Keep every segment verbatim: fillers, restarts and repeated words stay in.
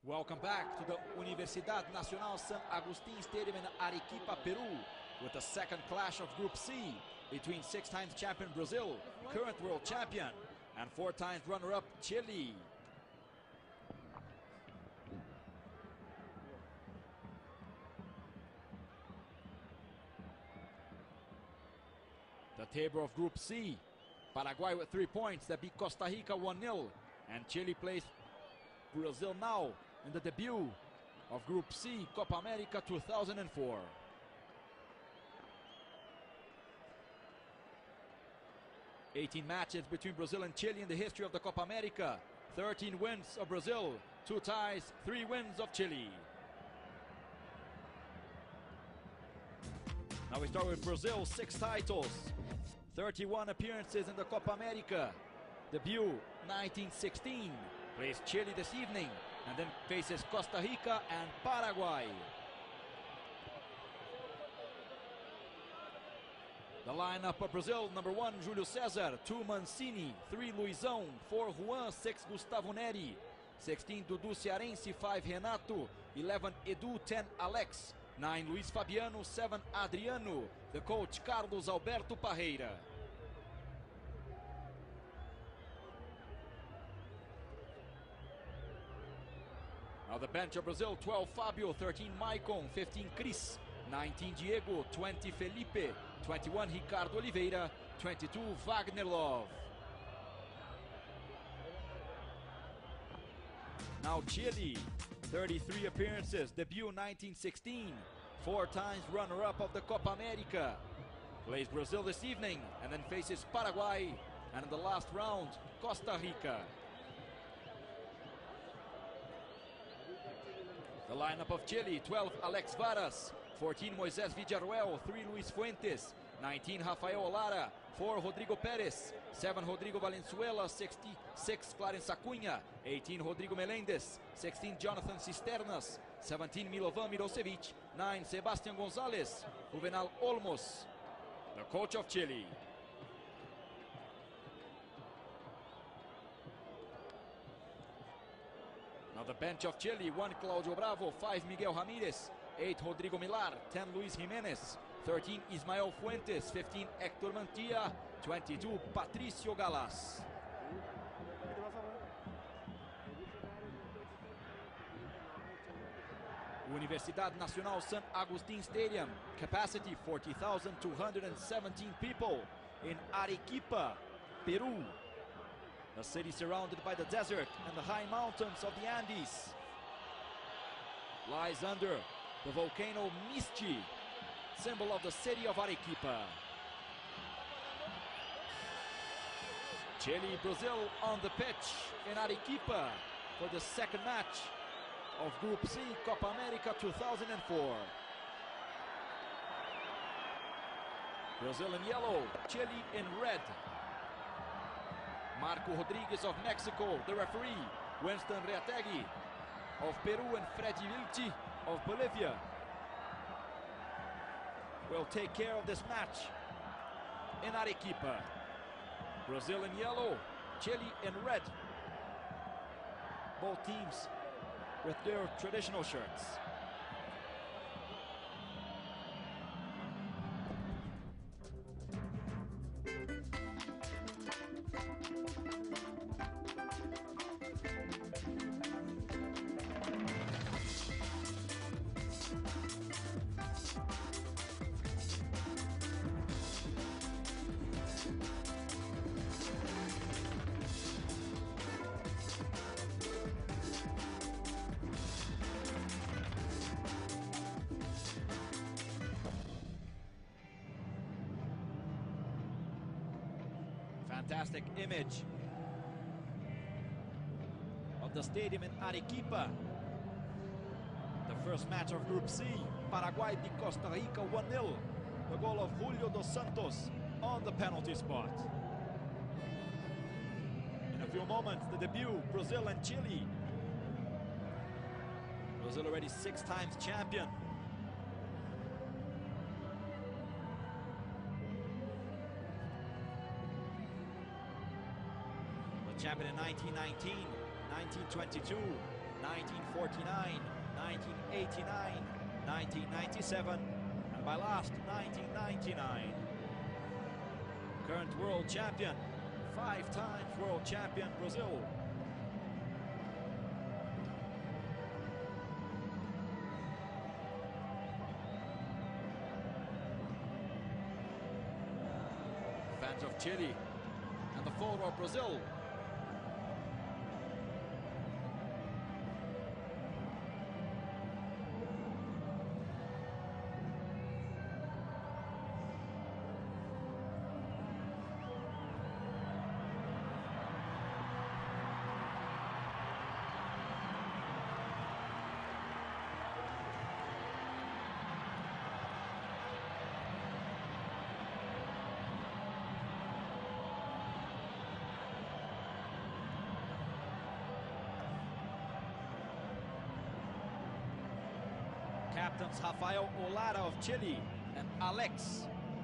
Welcome back to the Universidad Nacional San Agustin Stadium in Arequipa, Peru, with the second clash of Group C between six times champion Brazil, current world champion, and four times runner-up Chile. The table of Group C, Paraguay with three points that beat Costa Rica one nil, and Chile plays Brazil now in the debut of Group C, Copa America two thousand four. eighteen matches between Brazil and Chile in the history of the Copa America. thirteen wins of Brazil, two ties, three wins of Chile. Now we start with Brazil, six titles, thirty-one appearances in the Copa America. Debut nineteen sixteen. Plays Chile this evening and then faces Costa Rica and Paraguay. The lineup of Brazil: number one, Júlio César; two, Mancini; three, Luizão; four, Juan; six, Gustavo Neri; sixteen, Dudu Cearense; five, Renato; eleven, Edu; ten, Alex; nine, Luiz Fabiano; seven, Adriano. The coach, Carlos Alberto Parreira. Now the bench of Brazil: twelve, Fábio; thirteen, Maicon; fifteen, Cris; nineteen, Diego; twenty, Felipe; twenty-one, Ricardo Oliveira; twenty-two, Wagner Love. Now Chile, thirty-three appearances, debut nineteen sixteen, four times runner-up of the Copa America. Plays Brazil this evening and then faces Paraguay, and in the last round, Costa Rica. The lineup of Chile: twelve, Alex Varas; fourteen, Moisés Villarruel; three, Luis Fuentes; nineteen, Rafael Lara; four, Rodrigo Pérez; seven, Rodrigo Valenzuela; six, Clarence Acunha; eighteen, Rodrigo Meléndez; sixteen, Jonathan Cisternas; seventeen, Milovan Mirosevic; nine, Sebastián González; Juvenal Olmos. The coach of Chile. Now the bench of Chile: one, Claudio Bravo; five, Miguel Ramírez; eight, Rodrigo Millar; ten, Luis Jiménez; thirteen, Ismael Fuentes; fifteen, Héctor Mantilla; twenty-two, Patricio Galás. Universidad Nacional San Agustin Stadium, capacity forty thousand two hundred seventeen people in Arequipa, Peru. A city surrounded by the desert and the high mountains of the Andes. Lies under the volcano Misti, symbol of the city of Arequipa. Chile, Brazil on the pitch in Arequipa for the second match of Group C, Copa America two thousand four. Brazil in yellow, Chile in red. Marco Rodriguez of Mexico, the referee. Winston Reategui of Peru and Freddy Vilchi of Bolivia will take care of this match in Arequipa. Brazil in yellow, Chile in red. Both teams with their traditional shirts. Fantastic image of the stadium in Arequipa. The first match of Group C, Paraguay beat Costa Rica one nil. The goal of Julio dos Santos on the penalty spot. In a few moments, the debut, Brazil and Chile. Brazil already six times champion. champion in nineteen nineteen, nineteen twenty-two, nineteen forty-nine, nineteen eighty-nine, nineteen ninety-seven, and my last, nineteen ninety-nine. Current world champion, five times world champion Brazil. Fans of Chile and the photo of Brazil. Captains Rafael Olara of Chile and Alex.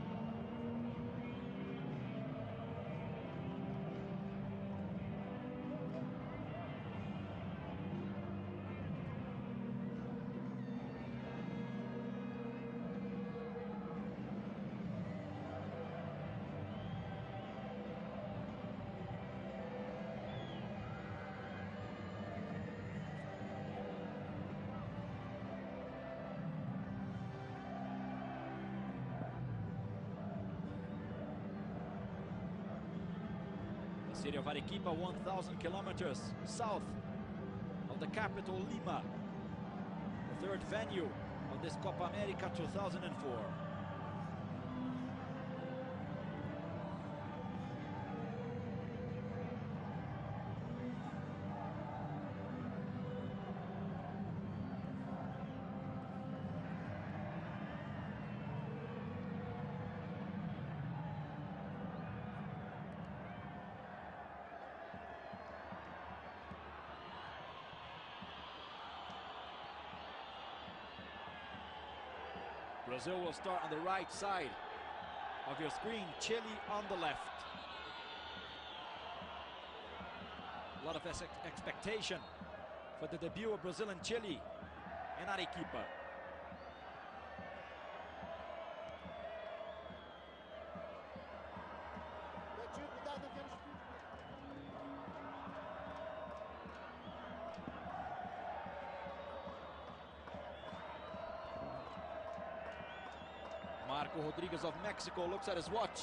The city of Arequipa, one thousand kilometers south of the capital Lima, the third venue of this Copa America two thousand four. Brazil will start on the right side of your screen, Chile on the left. A lot of ex expectation for the debut of Brazil and Chile in Arequipa. Marco Rodriguez of Mexico looks at his watch.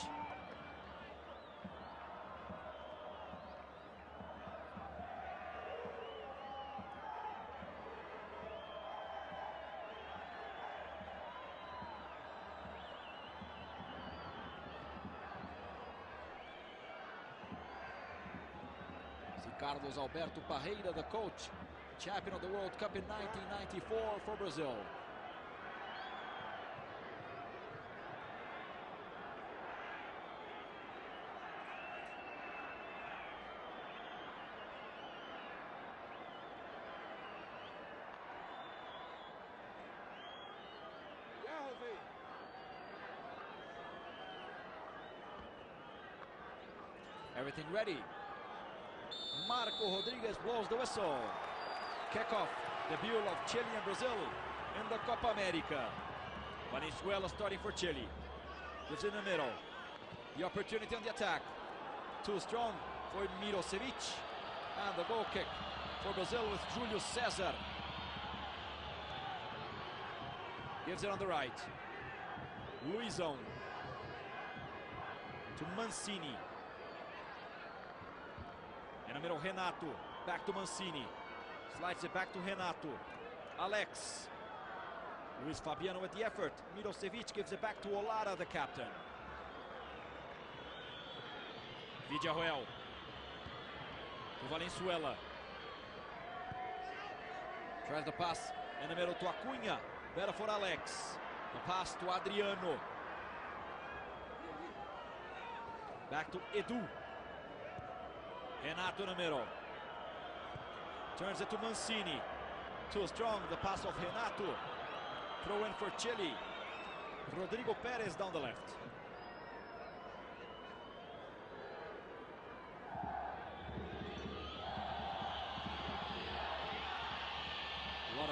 See Carlos Alberto Parreira, the coach, champion of the World Cup in nineteen ninety-four for Brazil. Everything ready. Marco Rodriguez blows the whistle. Kickoff, debut of Chile and Brazil in the Copa America. Valenzuela starting for Chile. Gives in the middle. The opportunity on the attack. Too strong for Mirosevic. And the goal kick for Brazil with Julio Cesar. Gives it on the right. Luizão. To Mancini. In the middle, Renato. Back to Mancini. Slides it back to Renato. Alex. Luis Fabiano with the effort. Mirosevic gives it back to Olara, the captain. Villarreal. To Valenzuela. Tries the pass in the middle to Acunha. Better for Alex. The pass to Adriano. Back to Edu. Renato in the middle. Turns it to Mancini. Too strong, the pass of Renato. Throw in for Chile. Rodrigo Perez down the left.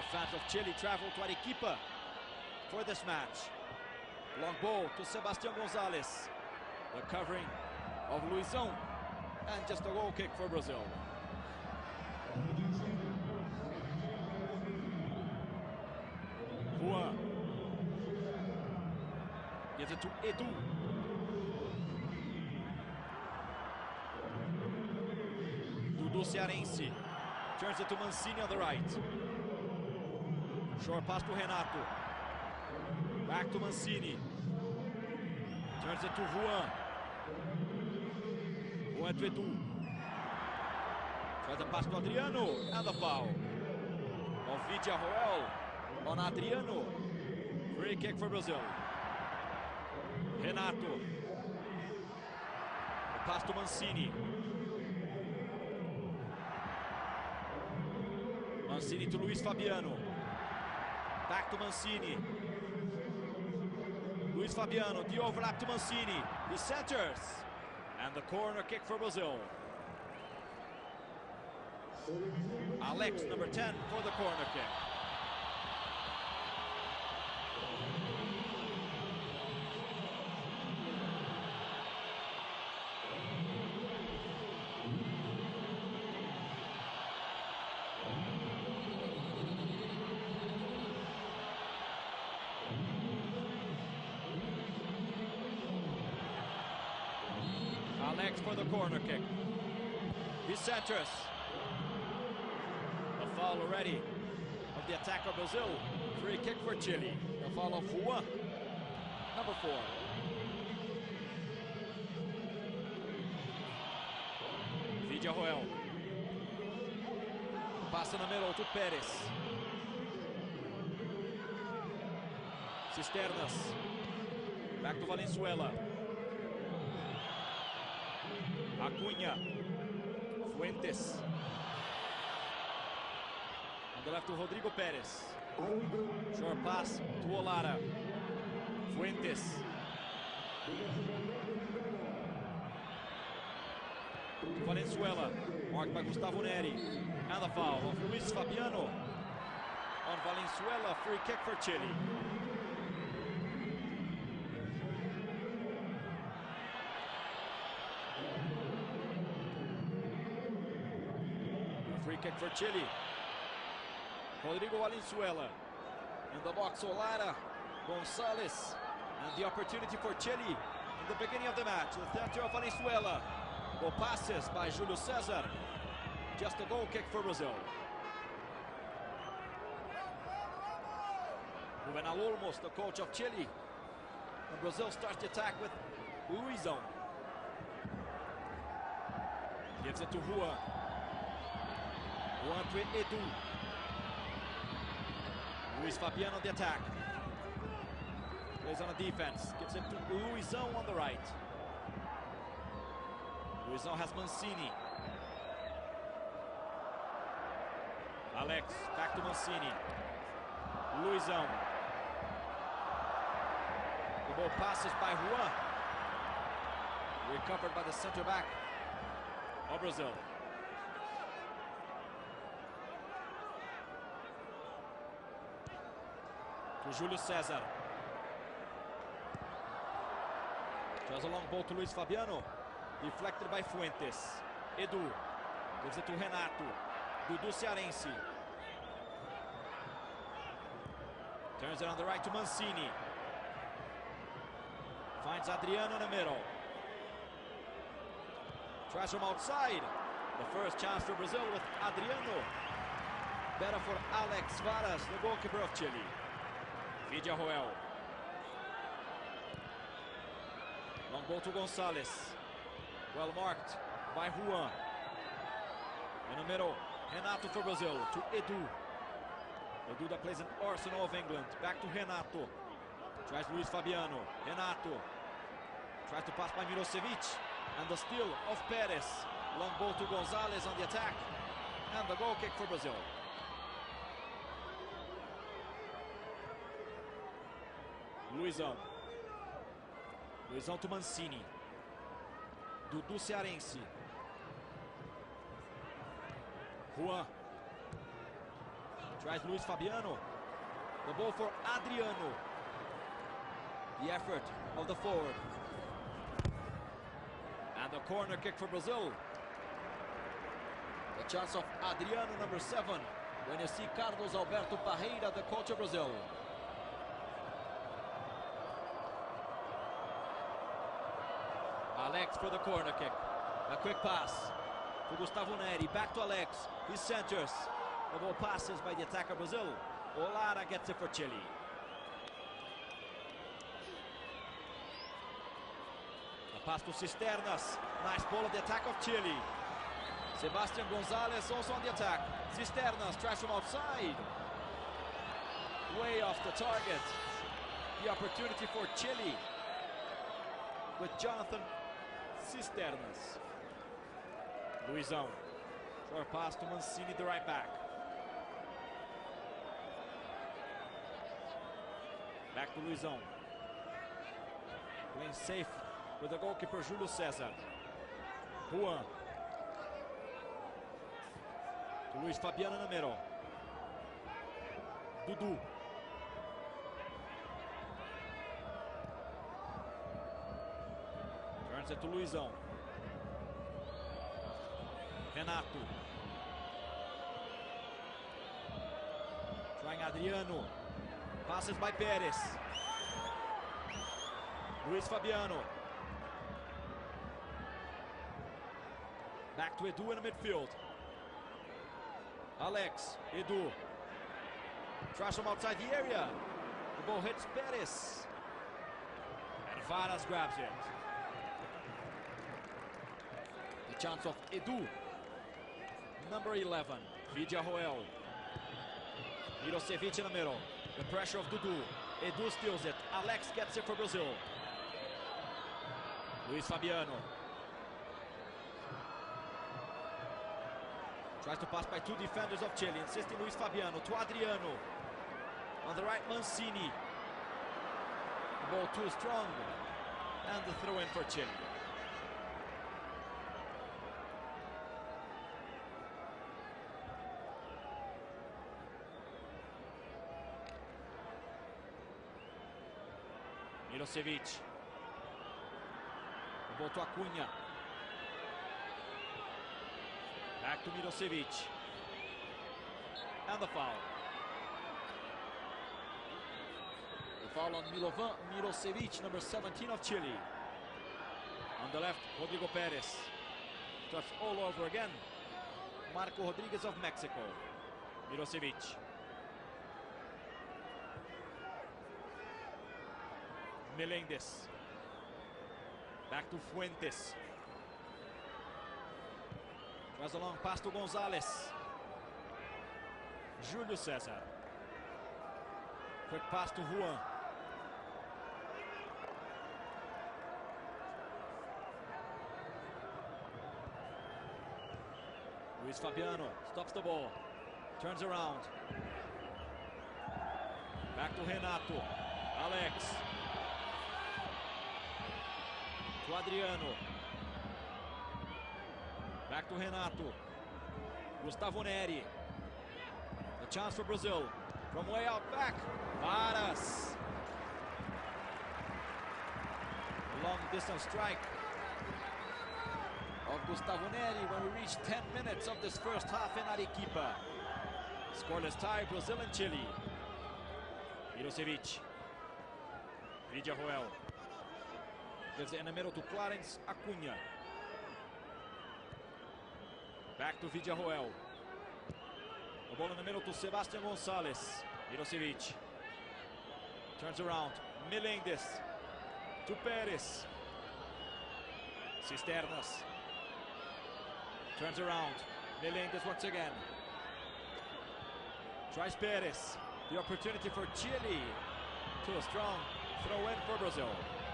fans of Chile travel to Arequipa for this match. Long ball to Sebastián González. The covering of Luizão. And just a goal kick for Brazil. Juan. Gives it to Edu. Dudu Cearense. Turns it to Mancini on the right. Short pass to Renato. Back to Mancini. Turns it to Juan. Juan to Edu. Tries the pass to Adriano. And the foul of Villarroel on Adriano. Free kick for Brazil. Renato. The pass to Mancini. Mancini to Luis Fabiano. Back to Mancini. Luis Fabiano, the overlap to Mancini. He centers. And the corner kick for Brazil. Alex, number ten, for the corner kick. Alex for the corner kick. He centers. The foul already of the attacker Brazil. Free kick for Chile. The foul of Juan, number four. Villarroel. Pass in the middle to Pérez. Cisternas. Back to Valenzuela. Acunha. Fuentes. On the left to Rodrigo Pérez. Short pass to Olara. Fuentes. To Valenzuela. Marked by Gustavo Neri. And the foul of Luis Fabiano on Valenzuela. Free kick for Chile. Free kick for Chile. Rodrigo Valenzuela. In the box, Olara. González. And the opportunity for Chile in the beginning of the match. The center of Valenzuela. Goal passes by Julio César. Just a goal kick for Brazil. Juvenal Olmos, the coach of Chile. And Brazil starts the attack with Luizão. Gives it to Juan. Juan to Edu. Luis Fabiano on the attack. Plays on a defense. Gives it to Luizão on the right. Luizão has Mancini. Alex, back to Mancini. Luizão. The ball passes by Juan. Recovered by the center back of Brazil. To Julio César. Tries a long ball to Luis Fabiano. Deflected by Fuentes. Edu. Gives it to Renato. Dudu Cearense. Turns it on the right to Mancini. Finds Adriano in the middle. Tries from outside. The first chance for Brazil with Adriano. Better for Alex Varas, the goalkeeper of Chile. Villarroel. Long ball to González. Well marked by Juan. In the middle, Renato for Brazil to Edu. Edu that plays in Arsenal of England. Back to Renato. Tries Luis Fabiano. Renato. Tries to pass by Mirosevic. And the steal of Pérez. Long ball to González on the attack. And the goal kick for Brazil. Luizão. Luizão to Mancini. Dudu Cearense. Juan. Tries Luis Fabiano. The ball for Adriano. The effort of the forward. And the corner kick for Brazil. The chance of Adriano, number seven. When you see Carlos Alberto Parreira, the coach of Brazil. Alex for the corner kick. A quick pass to Gustavo Neri. Back to Alex. He centers. The ball passes by the attacker Brazil. Olara gets it for Chile. A pass to Cisternas. Nice ball of the attack of Chile. Sebastian Gonzalez also on the attack. Cisternas tries from outside. Way off the target. The opportunity for Chile with Jonathan Cisternas. Luizão. Short pass to Mancini, the right back. Back to Luizão. Playing safe with the goalkeeper Júlio César. Juan. To Luis Fabiano in the middle. Dudu. Turns it to Luizão. Renato. Trying Adriano. Passes by Pérez. Luis Fabiano. Back to Edu in the midfield. Alex, Edu. Tries from outside the area. The ball hits Pérez. And Varas grabs it. The chance of Edu. Number eleven, Villarroel. Mirosevic in the middle. The pressure of Dudu. Edu steals it. Alex gets it for Brazil. Luis Fabiano. Tries to pass by two defenders of Chile. Insisting Luis Fabiano to Adriano. On the right, Mancini. The ball too strong. And the throw in for Chile. Mirosevic. The ball to Acuna. Back to Mirosevic. And the foul. The foul on Milovan Mirosevic, number seventeen of Chile. On the left, Rodrigo Pérez. Starts all over again. Marco Rodriguez of Mexico. Mirosevic. Melendez. Back to Fuentes. Tries a long pass to Gonzalez. Júlio César. Quick pass to Juan. Luis Fabiano stops the ball. Turns around. Back to Renato. Alex. To Adriano. Back to Renato. Gustavo Neri. The chance for Brazil. From way out back. Varas. A long distance strike of Gustavo Neri when we reach ten minutes of this first half in Arequipa. Scoreless tie, Brazil and Chile. Mirosevic. Villarroel. Gives it in the middle to Clarence Acuna. Back to Villarroel. The ball in the middle to Sebastian Gonzalez. Mirosevic. Turns around. Melendez. To Pérez. Cisternas. Turns around. Melendez once again. Tries Pérez. The opportunity for Chile. Too strong. Throw in for Brazil.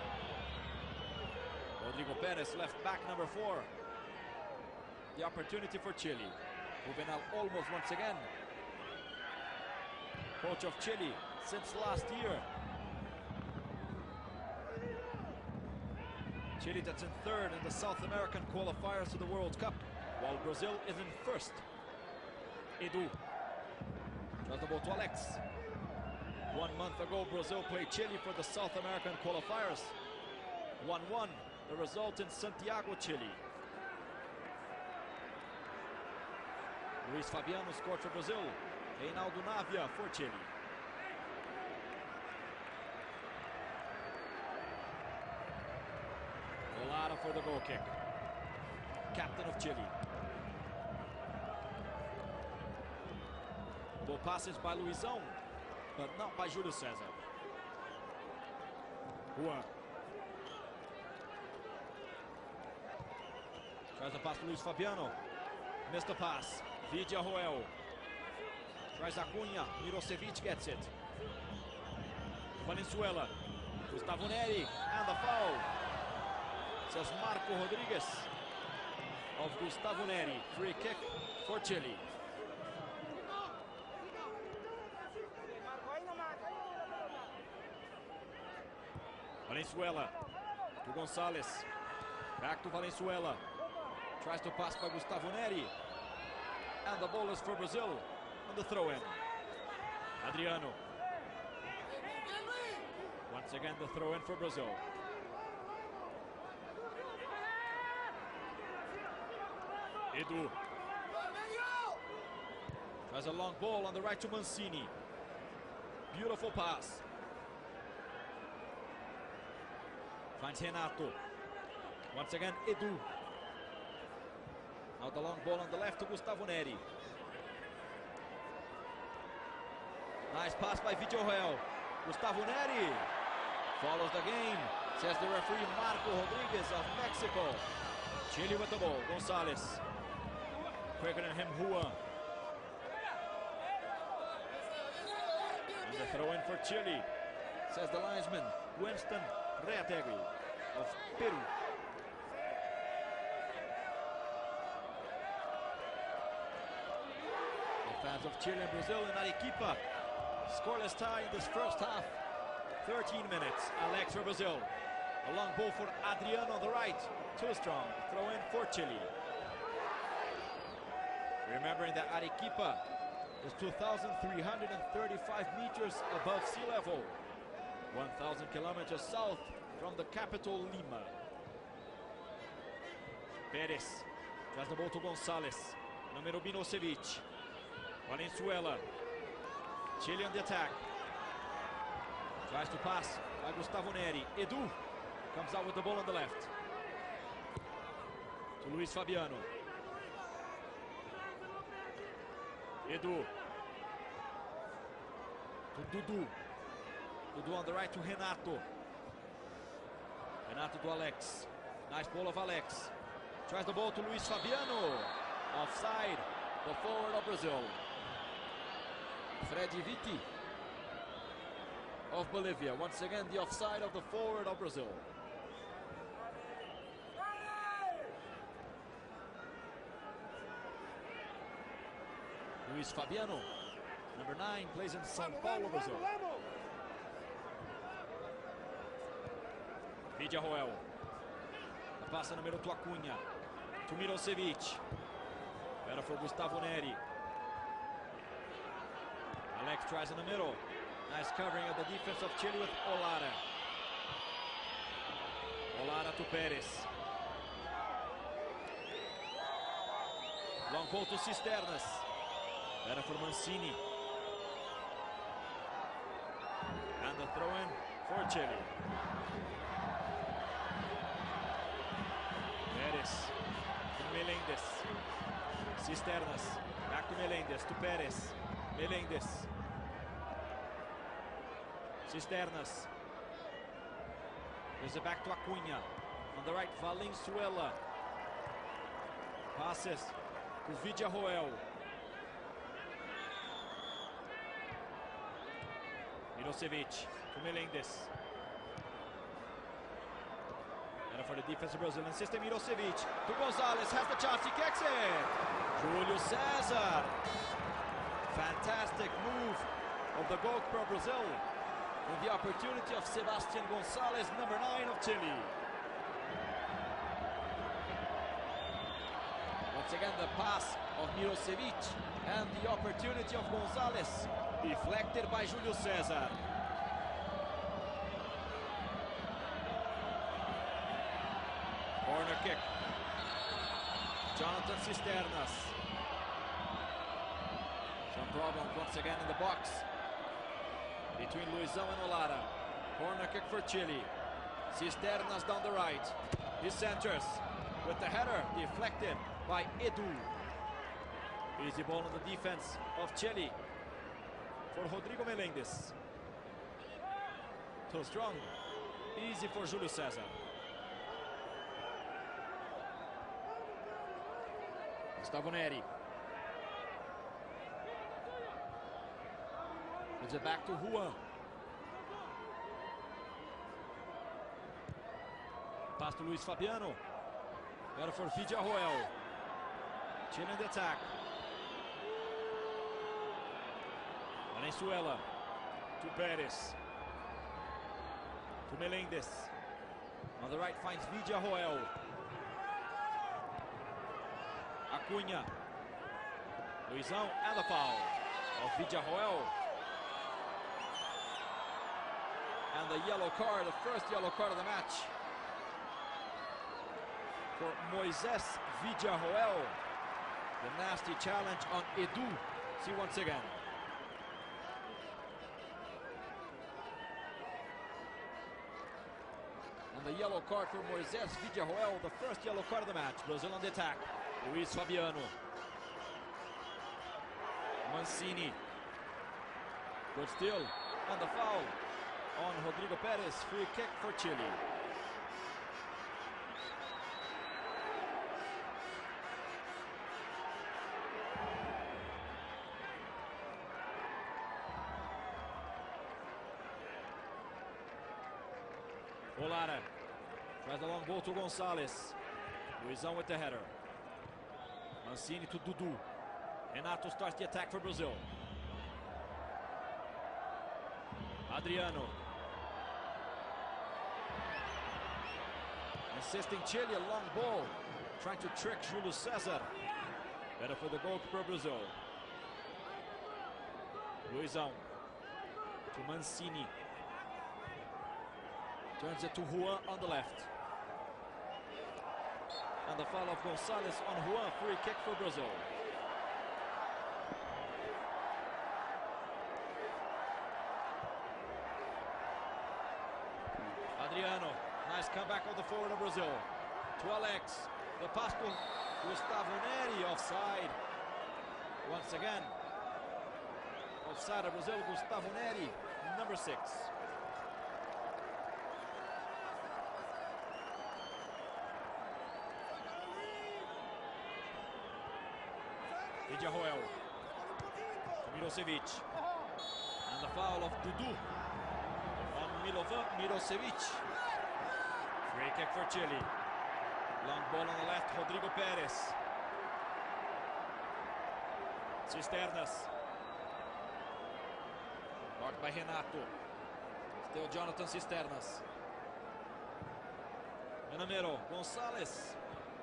Rodrigo Pérez, left back, number four. The opportunity for Chile. Juvenal Olmos once again. Coach of Chile since last year. Chile that's in third in the South American qualifiers to the World Cup, while Brazil is in first. Edu. Tries the ball to Alex. One month ago, Brazil played Chile for the South American qualifiers. one one, the result in Santiago, Chile. Luis Fabiano scored for Brazil. Reinaldo Navia for Chile. Olara for the goal kick. Captain of Chile. Ball passes by Luizão, but not by Júlio César. Juan. Tries the pass to Luis Fabiano. Missed the pass. Vidia Roel. Tries Acunha. Mirosevic gets it. Valenzuela. Gustavo Neri. And the foul. Says Marco Rodrigues of Gustavo Neri. Free kick for Chile. Valenzuela to Gonçalves. Back to Valenzuela. Tries to pass by Gustavo Neri. And the ball is for Brazil on the throw-in. Adriano. Once again the throw-in for Brazil. Edu. Tries a long ball on the right to Mancini. Beautiful pass. Finds Renato. Once again, Edu. Now the long ball on the left to Gustavo Neri. Nice pass by Vidia Roel. Gustavo Neri follows the game, says the referee Marco Rodrigues of Mexico. Chile with the ball. Gonçalves. Quicker than him, Juan. And the throw in for Chile, says the linesman Winston Reategui of Peru. The fans of Chile and Brazil in Arequipa. Scoreless tie in this first half. thirteen minutes. Alex for Brazil. A long ball for Adriano on the right. Too strong. Throw in for Chile. Remembering that Arequipa is two thousand three hundred thirty-five meters above sea level. one thousand kilometers south from the capital, Lima. Pérez tries the ball to Gonçalves. Numero Mirosevic. Valenzuela. Chile on the attack. Tries to pass by Gustavo Neri. Edu comes out with the ball on the left. To Luis Fabiano. Edu. To Dudu. Dudu on the right to Renato. Renato to Alex. Nice ball of Alex. Tries the ball to Luis Fabiano. Offside. The forward of Brazil. Freddy Vitti of Bolivia. Once again, the offside of the forward of Brazil. Luis Fabiano, number nine, plays in São Paulo, Brazil. Vidia Roel. Passa número to Acunha. To Mirosevic. Era for Gustavo Neri. Alex tries in the middle. Nice covering of the defense of Chile with Olara. Olara to Pérez. Long ball to Cisternas. Era for Mancini. And the throw-in for Chile. Pérez to Melendez. Cisternas. Back to Melendez. To Pérez. Melendez. Cisternas. There's it back to Acunha. On the right, Valenzuela. Passes to Vidia Roel. Mirosevic to Melendez. Era for the defensive Brazilian system. Mirosevic to Gonçalves. Has the chance. He kicks it. Júlio César. Fantastic move of the goalkeeper Brazil. With the opportunity of Sebastián Gonçalves, number nine of Chile. Once again, the pass of Mirosevic, and the opportunity of Gonzalez, deflected by Julio Cesar. Corner kick. Jonathan Cisternas. Some problems once again in the box between Luizão and Olara. Corner kick for Chile. Cisternas down the right. He centers with the header deflected by Edu. Easy ball on the defense of Chile for Rodrigo Melendez. Too strong. Easy for Julio Cesar. Gustavo Neri. Gives it back to Juan. Pass to Luis Fabiano. Better for Villarroel. Chile in the attack. Valenzuela to Perez. To Melendez. On the right finds Villarroel. Acunha. Luizão and the foul of Villarroel. And the yellow card, the first yellow card of the match for Moises Villarroel. The nasty challenge on Edu. See once again. And the yellow card for Moises Villarroel, the first yellow card of the match. Brazil on the attack. Luis Fabiano. Mancini. Good steal. And the foul on Rodrigo Perez. Free kick for Chile. Olara tries the long ball to Gonzalez. Luizão with the header. Mancini to Dudu. Renato starts the attack for Brazil. Adriano. Insisting Chile, a long ball. Trying to trick Julio Cesar. Better for the goalkeeper Brazil. Luizão to Mancini. Turns it to Juan on the left. And the foul of Gonzalez on Juan. Free kick for Brazil. Adriano. Nice comeback of the forward of Brazil. To Alex. The pass to Gustavo Neri. Offside. Once again. Offside of Brazil. Gustavo Neri. Number six. Villarroel to Mirosevic. And the foul of Dudu on Milovan Mirosevic. Free kick for Chile. Long ball on the left, Rodrigo Perez. Cisternas. Marked by Renato. Still Jonathan Cisternas. Menamero, Gonzalez.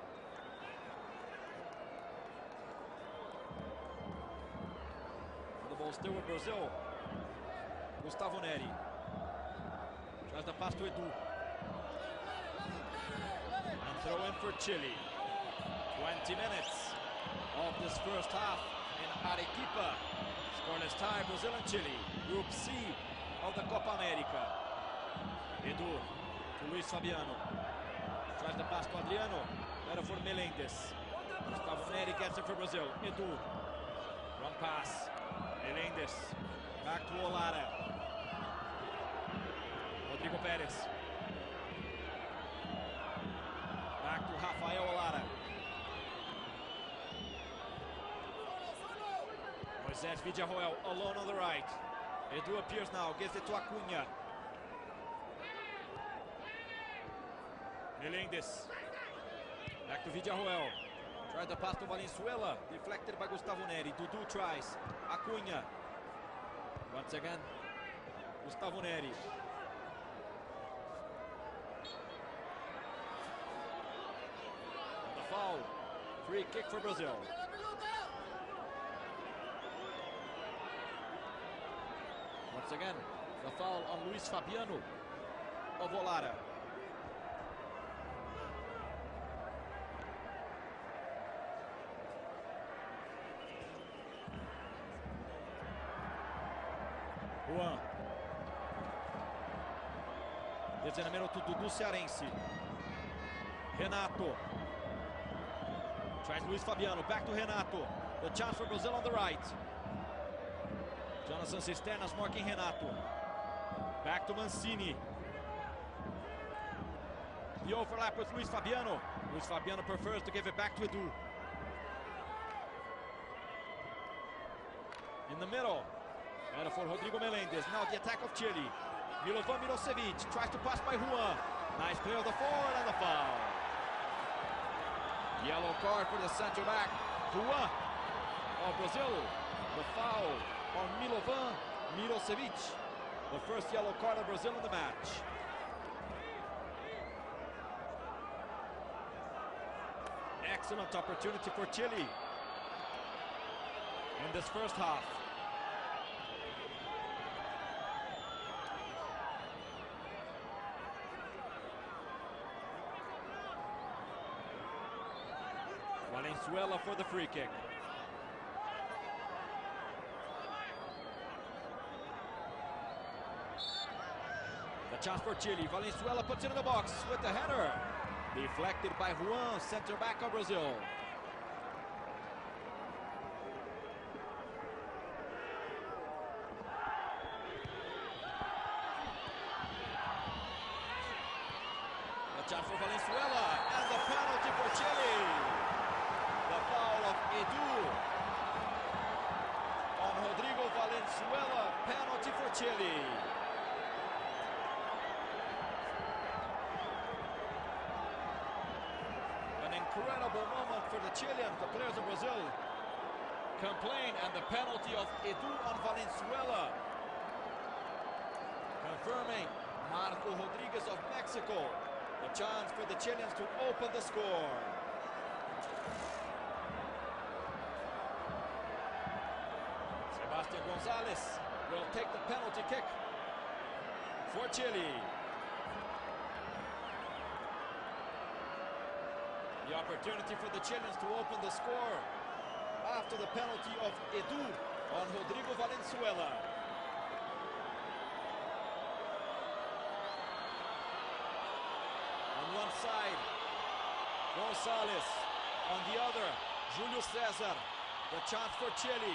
Still with Brazil. Gustavo Neri tries the pass to Edu. And throw in for Chile. twenty minutes of this first half in Arequipa. Scoreless tie, Brazil and Chile. Group C of the Copa America. Edu to Luis Fabiano. Tries the pass to Adriano. Better for Melendez. Gustavo Neri gets it for Brazil. Edu. Wrong pass. Melendez, back to Olara. Rodrigo Perez. Back to Rafael Olara. Moises Villarroel alone on the right. Edu appears now, gives it to Acunha. Melendez. Back to Villarroel. Tries the pass to Valenzuela, deflected by Gustavo Neri. Dudu tries. Acunha. Once again, Gustavo Neri. And the foul. Free kick for Brazil. Once again, the foul on Luis Fabiano of Olara. Juan. dezesseis minuto do Cearense. Renato. Tries Luis Fabiano. Back to Renato. The chance for Brazil on the right. Jonathan Cisternas marking Renato. Back to Mancini. The overlap with Luis Fabiano. Luis Fabiano prefers to give it back to Edu. In the middle. Era for Rodrigo Melendez. Now the attack of Chile. Milovan Milosevic tries to pass by Juan. Nice play of the forward and the foul. Yellow card for the center back. Juan of Brazil. The foul on Milovan Milosevic. The first yellow card of Brazil in the match. Excellent opportunity for Chile in this first half. Valenzuela for the free kick. The chance for Chile. Valenzuela puts it in the box with the header. Deflected by Juan, center back of Brazil. The chance for Valenzuela and the penalty for Chile. The foul of Edu on Rodrigo Valenzuela. Penalty for Chile. Incredible moment for the Chileans. The players of Brazil complain, and the penalty of Edu on Valenzuela, confirming Marco Rodriguez of Mexico. The chance for the Chileans to open the score. Sebastian Gonzalez will take the penalty kick for Chile. The opportunity for the Chileans to open the score after the penalty of Edu on Rodrigo Valenzuela. On one side, Gonzalez. On the other, Julio Cesar. The chance for Chile.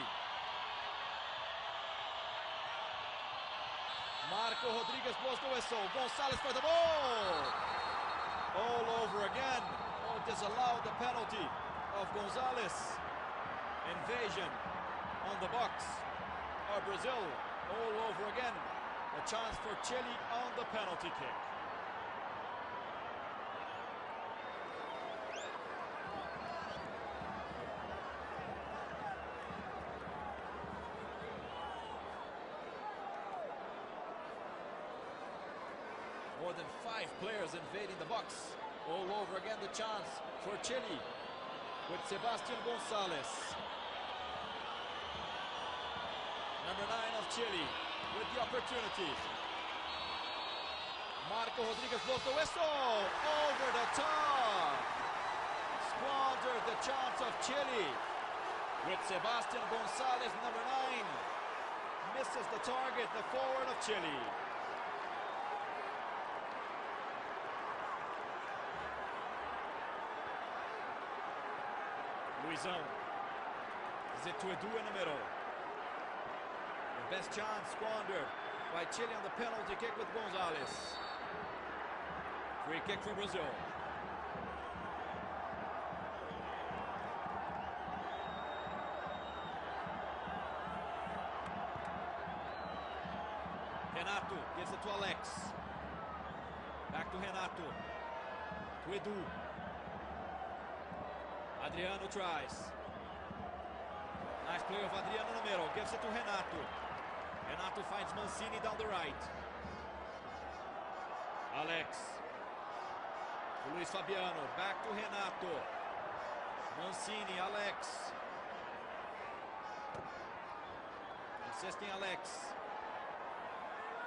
Marco Rodriguez blows the whistle. Gonzalez for the ball. All over again. Disallowed the penalty of Gonzalez. Invasion on the box of Brazil all over again. A chance for Chile on the penalty kick. More than five players invading the box. All over again, the chance for Chile with Sebastian Gonzalez. Number nine of Chile with the opportunity. Marco Rodriguez blows the whistle. Over the top. Squandered the chance of Chile with Sebastian Gonzalez, number nine. Misses the target, the forward of Chile. Luizão. Is it to Edu in the middle? The best chance squandered by Chile on the penalty kick with Gonzalez. Free kick for Brazil. Renato gives it to Alex. Back to Renato. To Edu. Adriano tries. Nice play of Adriano in the middle. Gives it to Renato. Renato finds Mancini down the right. Alex. To Luis Fabiano. Back to Renato. Mancini, Alex. Assisting Alex.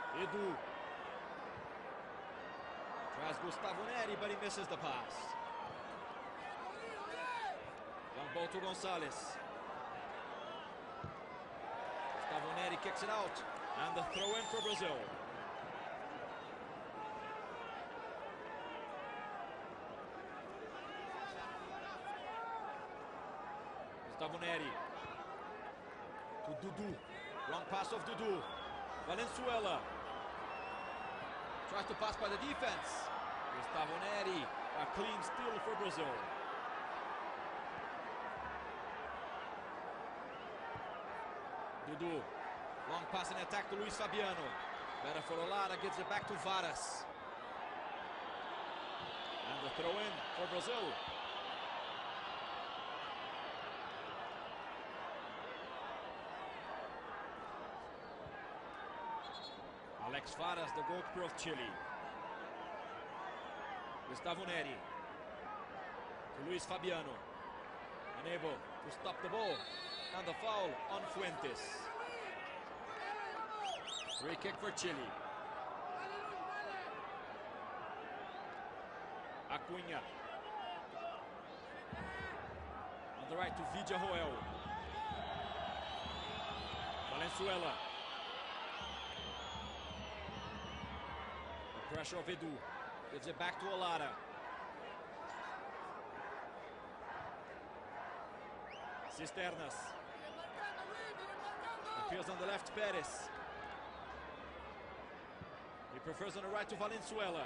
Edu. Tries Gustavo Neri, but he misses the pass. Humberto Gonzalez. Gustavo Neri kicks it out. And the throw in for Brazil. Gustavo Neri. To Dudu. Wrong pass of Dudu. Valenzuela. Tries to pass by the defense. Gustavo Neri. A clean steal for Brazil. Dudu. Long pass in attack to Luis Fabiano. Better for Olara, gives it back to Varas. And the throw in for Brazil. Alex Varas, the goalkeeper of Chile. Gustavo Neri. To Luis Fabiano. Unable to stop the ball. And the foul on Fuentes. Free kick for Chile. Acuña. On the right to Villarroel. Valenzuela. The pressure of Edu. Gives it back to Olara. Cisternas. Appears on the left, Perez. He prefers on the right to Valenzuela.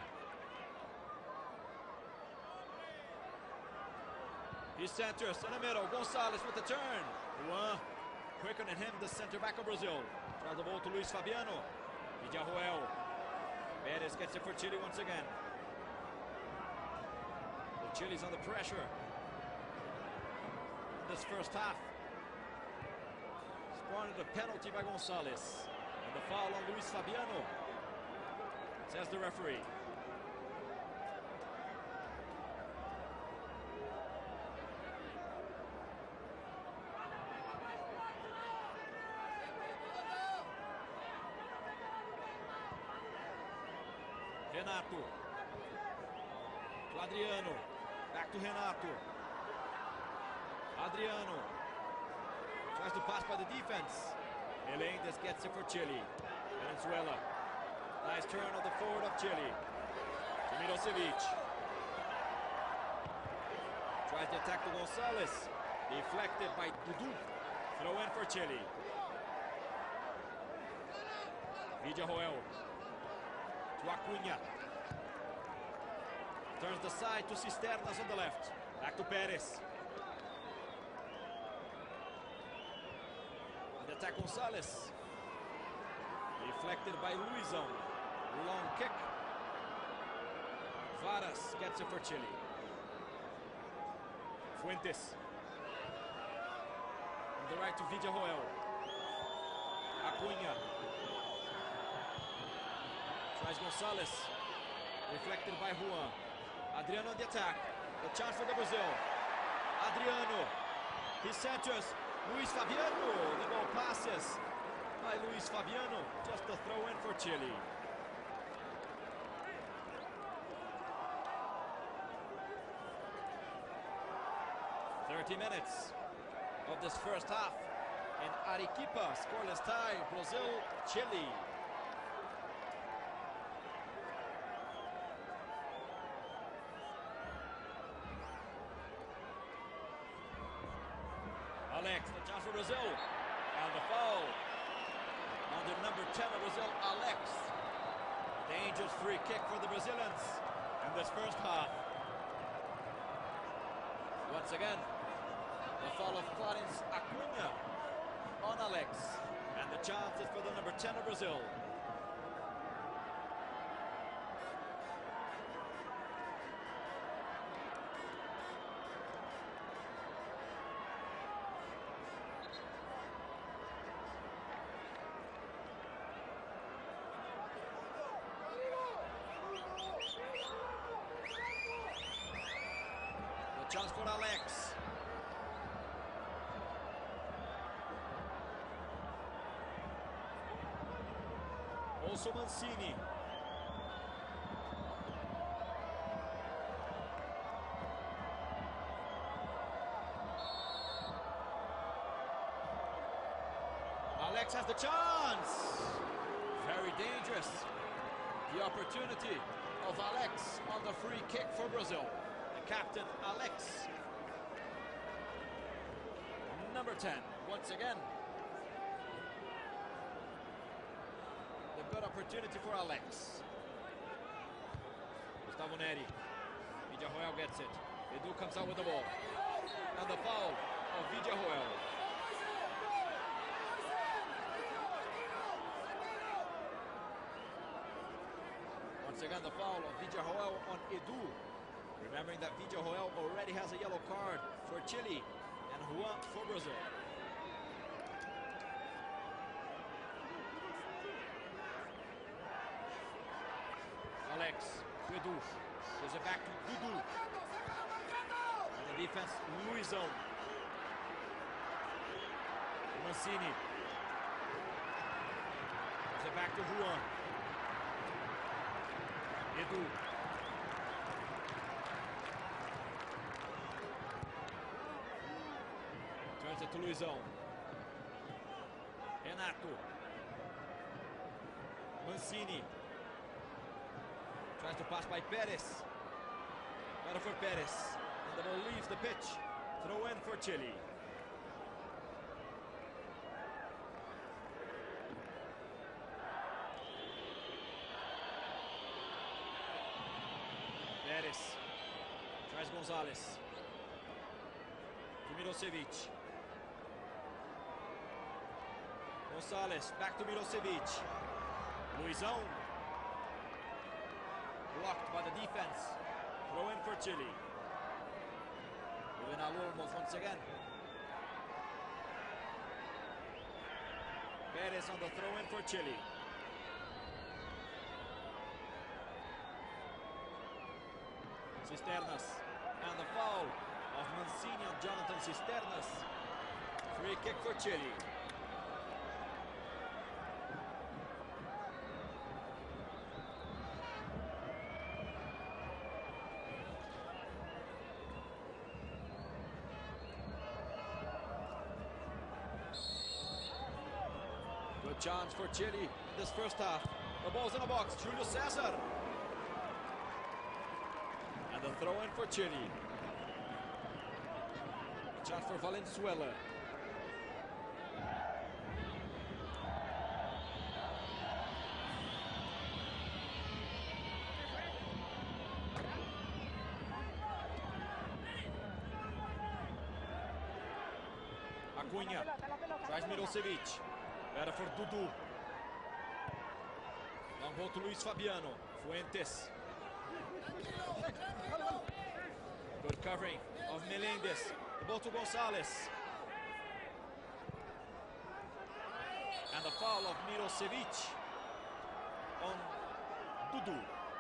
He centers in the middle. Gonzalez with the turn. Juan, quicker than him, the center back of Brazil. Tries the ball to Luis Fabiano. Villarroel. Perez gets it for Chile once again. The Chile's under pressure this first half. Spawned a penalty by Gonzalez. And the foul on Luis Fabiano, says the referee. Renato. To Adriano. Back to Renato. Adriano. Tries to pass by the defense. Melendez gets it for Chile. Venezuela. Nice turn of the forward of Chile. To Milosevic. Tries to attack to Gonzalez. Deflected by Dudu. Throw in for Chile. Villarroel. To Acuña. Turns the side to Cisternas on the left. Back to Perez. And attack Gonzalez. Deflected by Luizão. Long kick. Varas gets it for Chile. Fuentes. On the right to Villarroel. Acuña. Tries Gonzalez. Deflected by Juan. Adriano on the attack. The chance for the Brazil. Adriano. He centers. Luis Fabiano. The ball passes by Luis Fabiano. Just a throw in for Chile. thirty minutes of this first half in Arequipa. Scoreless tie. Brazil, Chile. Alex, the chance for Brazil. And the foul on the number ten of Brazil, Alex. Dangerous free kick for the Brazilians in this first half. Once again, the foul of Clarence Acuña on Alex. And the chance is for the number ten of Brazil. Chance for Alex. Celso Mancini. Alex has the chance. Very dangerous. The opportunity of Alex on the free kick for Brazil. The captain, Alex. Number ten, once again. The good opportunity for Alex. Gustavo Neri. Villarroel gets it. Edu comes out with the ball. And the foul of Villarroel. Once again, the foul of Villarroel on Edu. Remembering that Villarroel already has a yellow card for Chile and Juan for Brazil. Alex to Edu. Gives it back to Dudu. And the defense, Luizão. Mancini. Gives it back to Juan. Edu. Turns it to Luizão. Renato. Mancini. Tries to pass by Perez. Better for Perez. And the ball leaves the pitch. Throw in for Chile. Perez. Tries Gonzalez. To Milosevic. Gonzalez. Back to Milosevic. Luizão. Blocked by the defense. Throw in for Chile. Juvenal Olmos once again. Perez on the throw in for Chile. Cisternas. And the foul of Mancini on Jonathan Cisternas. Free kick for Chile. Good chance for Chile in this first half. The ball's in the box. Julio Cesar. And the throw in for Chile. Chance for Valenzuela. Acunha. Tries Milosevic. Better for Dudu. Long ball to Luis Fabiano. Fuentes. Good covering of Melendez. The ball to Gonzalez. And the foul of Milosevic on Dudu.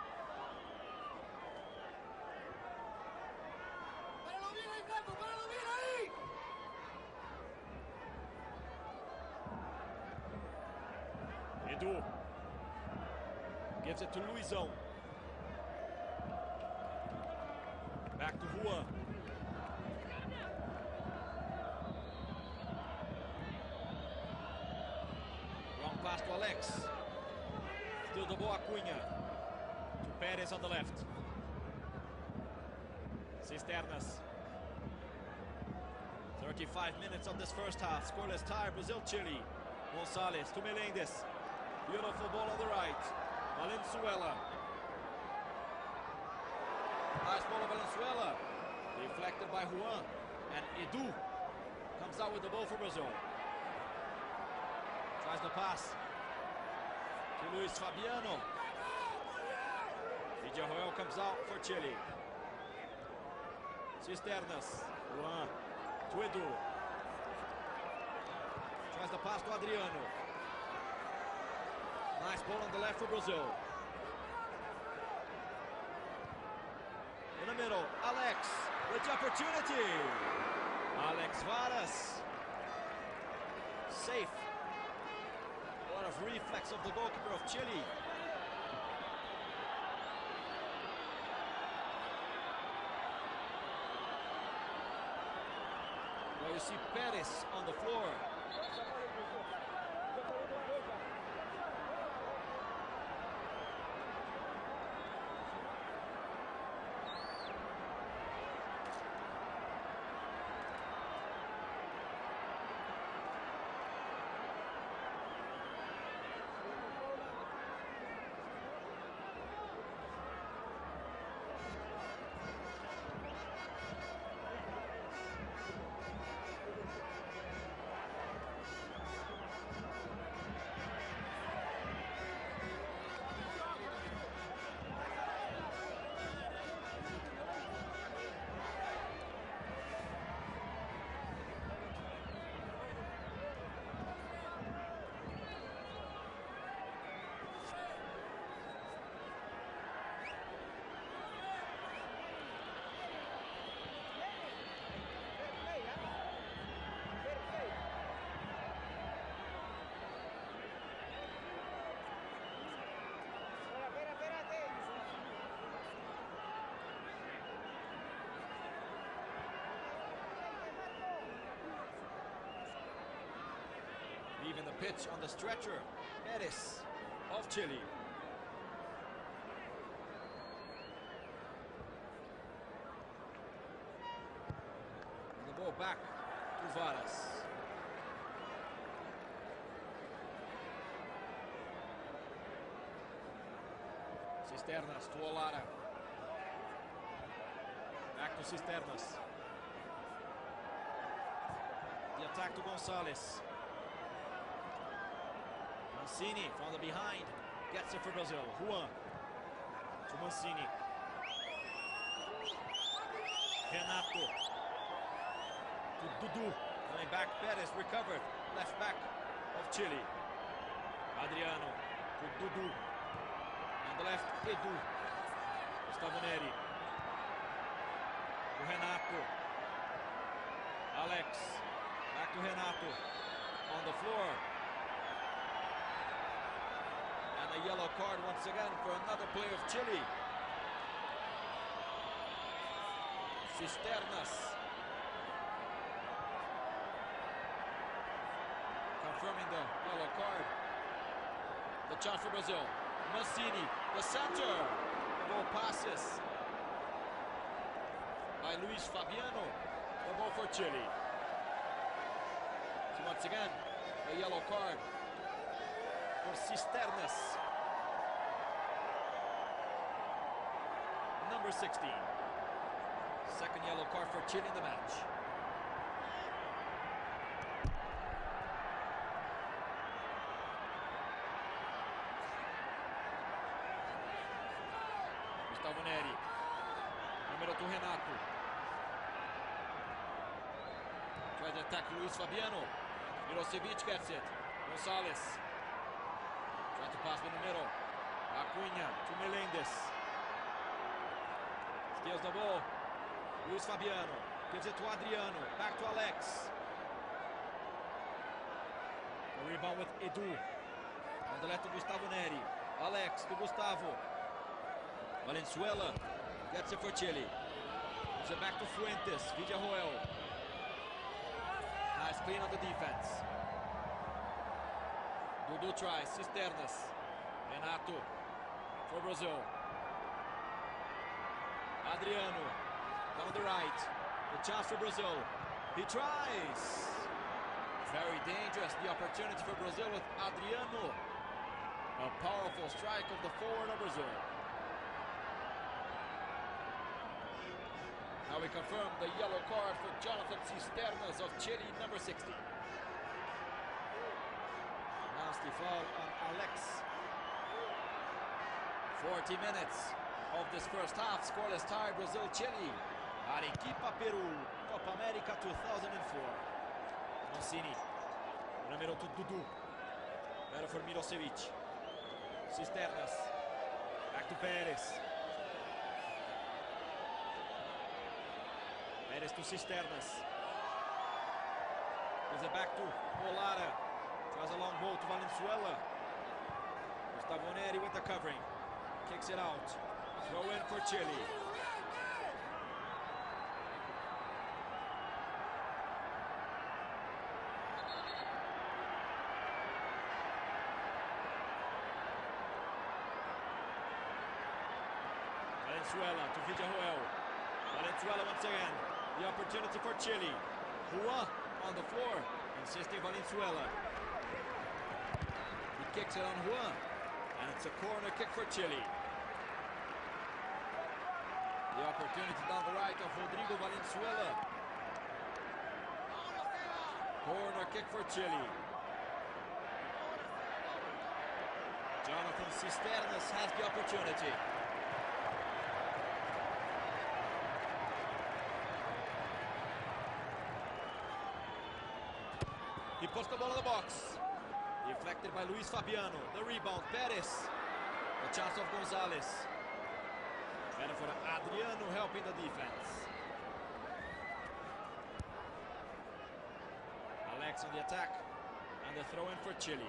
Edu gives it to Luizão. Back to Juan. Long pass to Alex. Still the ball, Acunha. To Perez on the left. Cisternas. thirty-five minutes of this first half. Scoreless tie, Brazil, Chile. Gonzalez to Melendez. Beautiful ball on the right. Valenzuela. Nice ball of Valenzuela. Deflected by Juan. And Edu comes out with the ball for Brazil. Tries the pass to Luis Fabiano. Villarroel comes out for Chile. Cisternas. Juan to Edu. Tries the pass to Adriano. Nice ball on the left for Brazil. In the middle, Alex with the opportunity. Alex Varas. Safe. What lot of reflex of the goalkeeper of Chile. Well, you see Perez on the floor. Leaving the pitch on the stretcher, Perez of Chile. And the ball back to Varas. Cisternas to Olara. Back to Cisternas. The attack to Gonzalez. Mancini from the behind, gets it for Brazil. Juan to Mancini. Renato to Dudu. Coming back, Perez recovered. Left back of Chile. Adriano to Dudu. On the left, Edu. Gustavo Neri. To Renato. Alex. Back to Renato. On the floor. A yellow card once again for another player of Chile. Cisternas. Confirming the yellow card. The chance for Brazil. Mancini, the center. The ball passes by Luis Fabiano. The ball for Chile. So once again, a yellow card for Cisternas. Number sixteen. Second yellow card for Chile in the match. Gustavo Neri. Numero two, Renato. Tries to attack Luis Fabiano. Milosevic gets it. Gonzalez. Tries to pass the numero. Acunha to Melendez. Steals the ball. Luis Fabiano gives it to Adriano. Back to Alex. The rebound with Edu. On the left to Gustavo Neri. Alex to Gustavo. Valenzuela gets it for Chile. Gives it back to Fuentes. Villarroel. Nice clean on the defense. Dudu tries. Cisternas. Renato for Brazil. Adriano down the right. The chance for Brazil. He tries. Very dangerous. The opportunity for Brazil with Adriano. A powerful strike of the forward of Brazil. Now we confirm the yellow card for Jonathan Cisternas of Chile, number sixty. Nasty foul on Alex. forty minutes of this first half. Scoreless tie, Brazil, Chile. Arequipa, Peru, Copa America two thousand four. Mancini. Numero two, Dudu. Better for Milosevic. Cisternas. Back to Perez. Perez to Cisternas. Gives it back to Olara. Tries a long ball to Valenzuela. Gustavo Neri with the covering. Kicks it out. Throw in for Chile. Valenzuela to Villarroel. Valenzuela once again. The opportunity for Chile. Juan on the floor. Insisting Valenzuela. He kicks it on Juan. And it's a corner kick for Chile. The opportunity down the right of Rodrigo Valenzuela. Corner kick for Chile. Jonathan Cisternas has the opportunity. He puts the ball in the box. Deflected by Luis Fabiano. The rebound, Perez. The chance of Gonzalez. Better for Adriano helping the defense. Alex on the attack. And the throw in for Chile.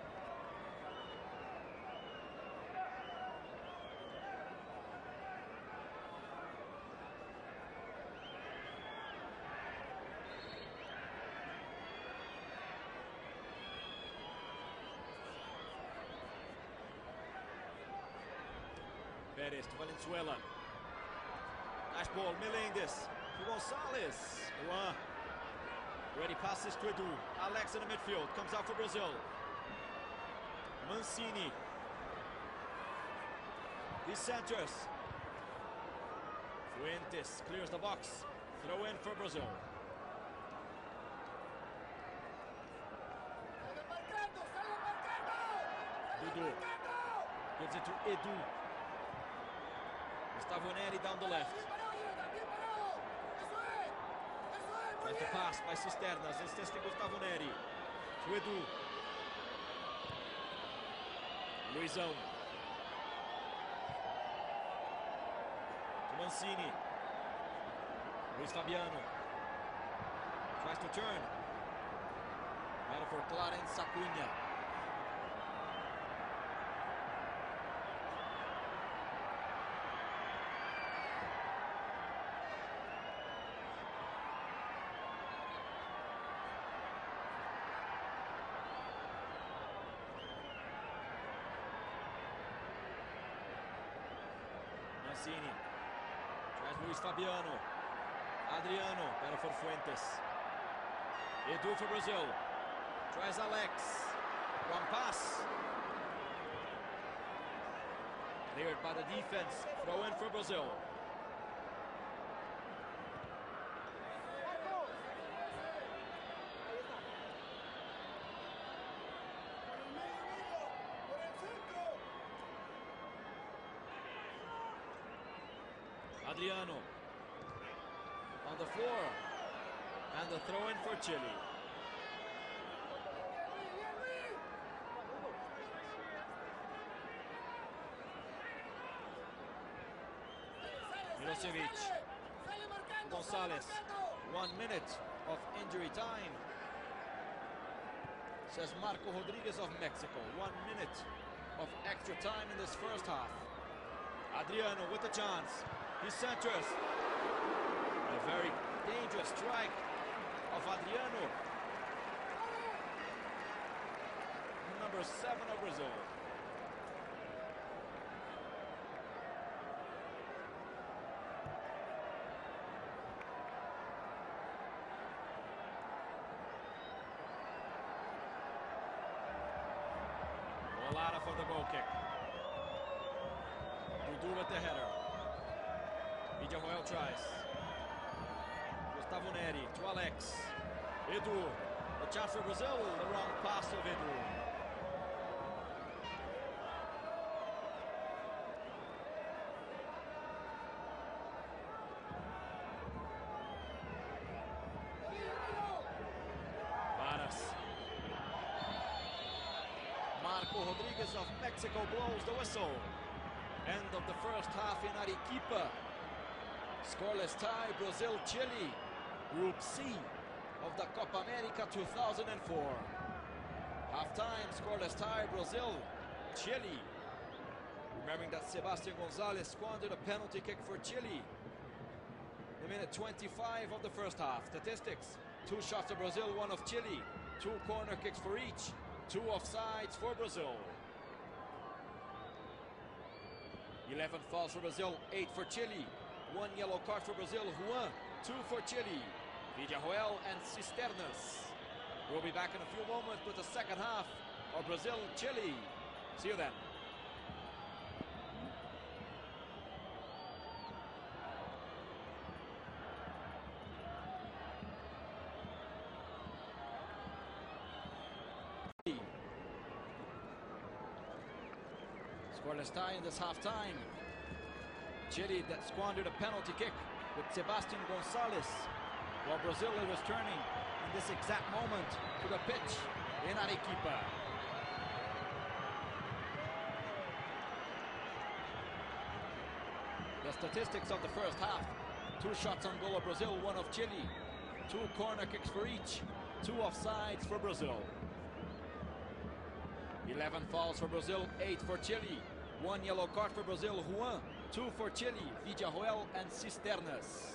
Perez to Valenzuela. Nice ball, Melendez to Gonzalez. Juan. Ready passes to Edu. Alex in the midfield. Comes out for Brazil. Mancini. He centers. Fuentes clears the box. Throw in for Brazil. Dudu. Gives it to Edu. Gustavo Neri down the left. Tries to pass by Cisternas. Insisting Gustavo Neri. To Edu. Luizão. To Mancini. Luis Fabiano. Tries to turn. Better for Clarence Acuna. Mancini. Tries Luis Fabiano. Adriano. Better for Fuentes. Edu for Brazil. Tries Alex. One pass. Cleared by the defense. Throw in for Brazil. Adriano on the floor, and the throw in for Chile. Milosevic, Gonzalez, one minute of injury time, says Marco Rodriguez of Mexico. One minute of extra time in this first half. Adriano with the chance. He centers. A very dangerous strike of Adriano. Number seven of Brazil. Olada for the goal kick. Dudu with the header. Villarroel tries. Gustavo Neri to Alex. Edu. The chance for Brazil. The wrong pass of Edu. Varas. Marco Rodriguez of Mexico blows the whistle. End of the first half in Arequipa. Scoreless tie, Brazil, Chile, Group C of the Copa America two thousand four. Half-time, scoreless tie, Brazil, Chile. Remembering that Sebastian Gonzalez squandered a penalty kick for Chile. The minute twenty-five of the first half. Statistics: two shots of Brazil, one of Chile. Two corner kicks for each. Two offsides for Brazil. eleven fouls for Brazil, eight for Chile. One yellow card for Brazil, Juan. Two for Chile, Villarroel and Cisternas. We'll be back in a few moments with the second half of Brazil-Chile. See you then. Scoreless tie in this half-time. Chile that squandered a penalty kick with Sebastian Gonzalez, while Brazil is turning in this exact moment to the pitch in Arequipa. The statistics of the first half: two shots on goal of Brazil, one of Chile. Two corner kicks for each. Two offsides for Brazil. eleven fouls for Brazil, eight for Chile. One yellow card for Brazil, Juan. Two for Chile, Villarroel and Cisternas.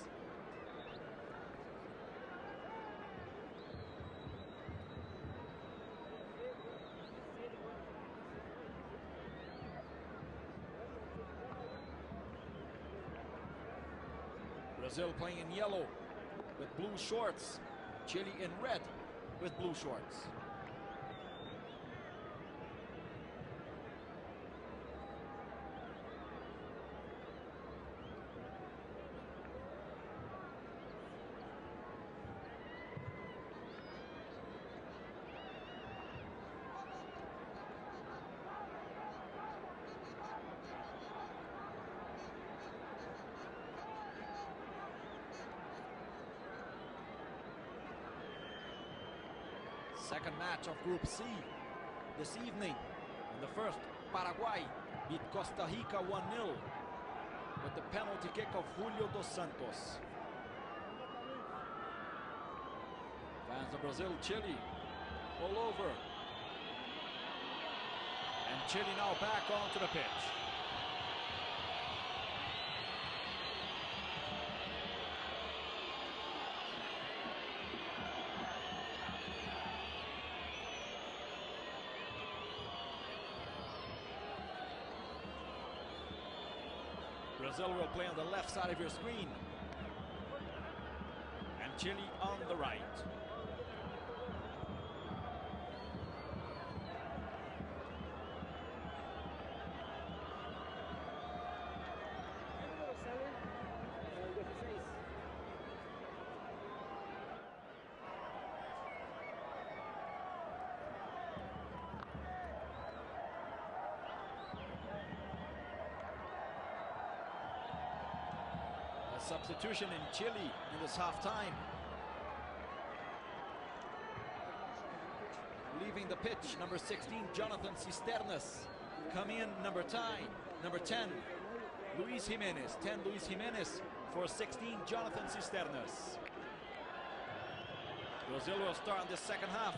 Brazil playing in yellow with blue shorts. Chile in red with blue shorts. Second match of Group C this evening. In the first, Paraguay beat Costa Rica one nil with the penalty kick of Julio dos Santos. Fans of Brazil, Chile all over. And Chile now back onto the pitch. Brazil will play on the left side of your screen, and Chile on the right. Substitution in Chile in this half-time. Leaving the pitch, number sixteen, Jonathan Cisternas. Coming in, number ten, number ten, Luis Jimenez. ten, Luis Jimenez for sixteen, Jonathan Cisternas. Brazil will start in the second half.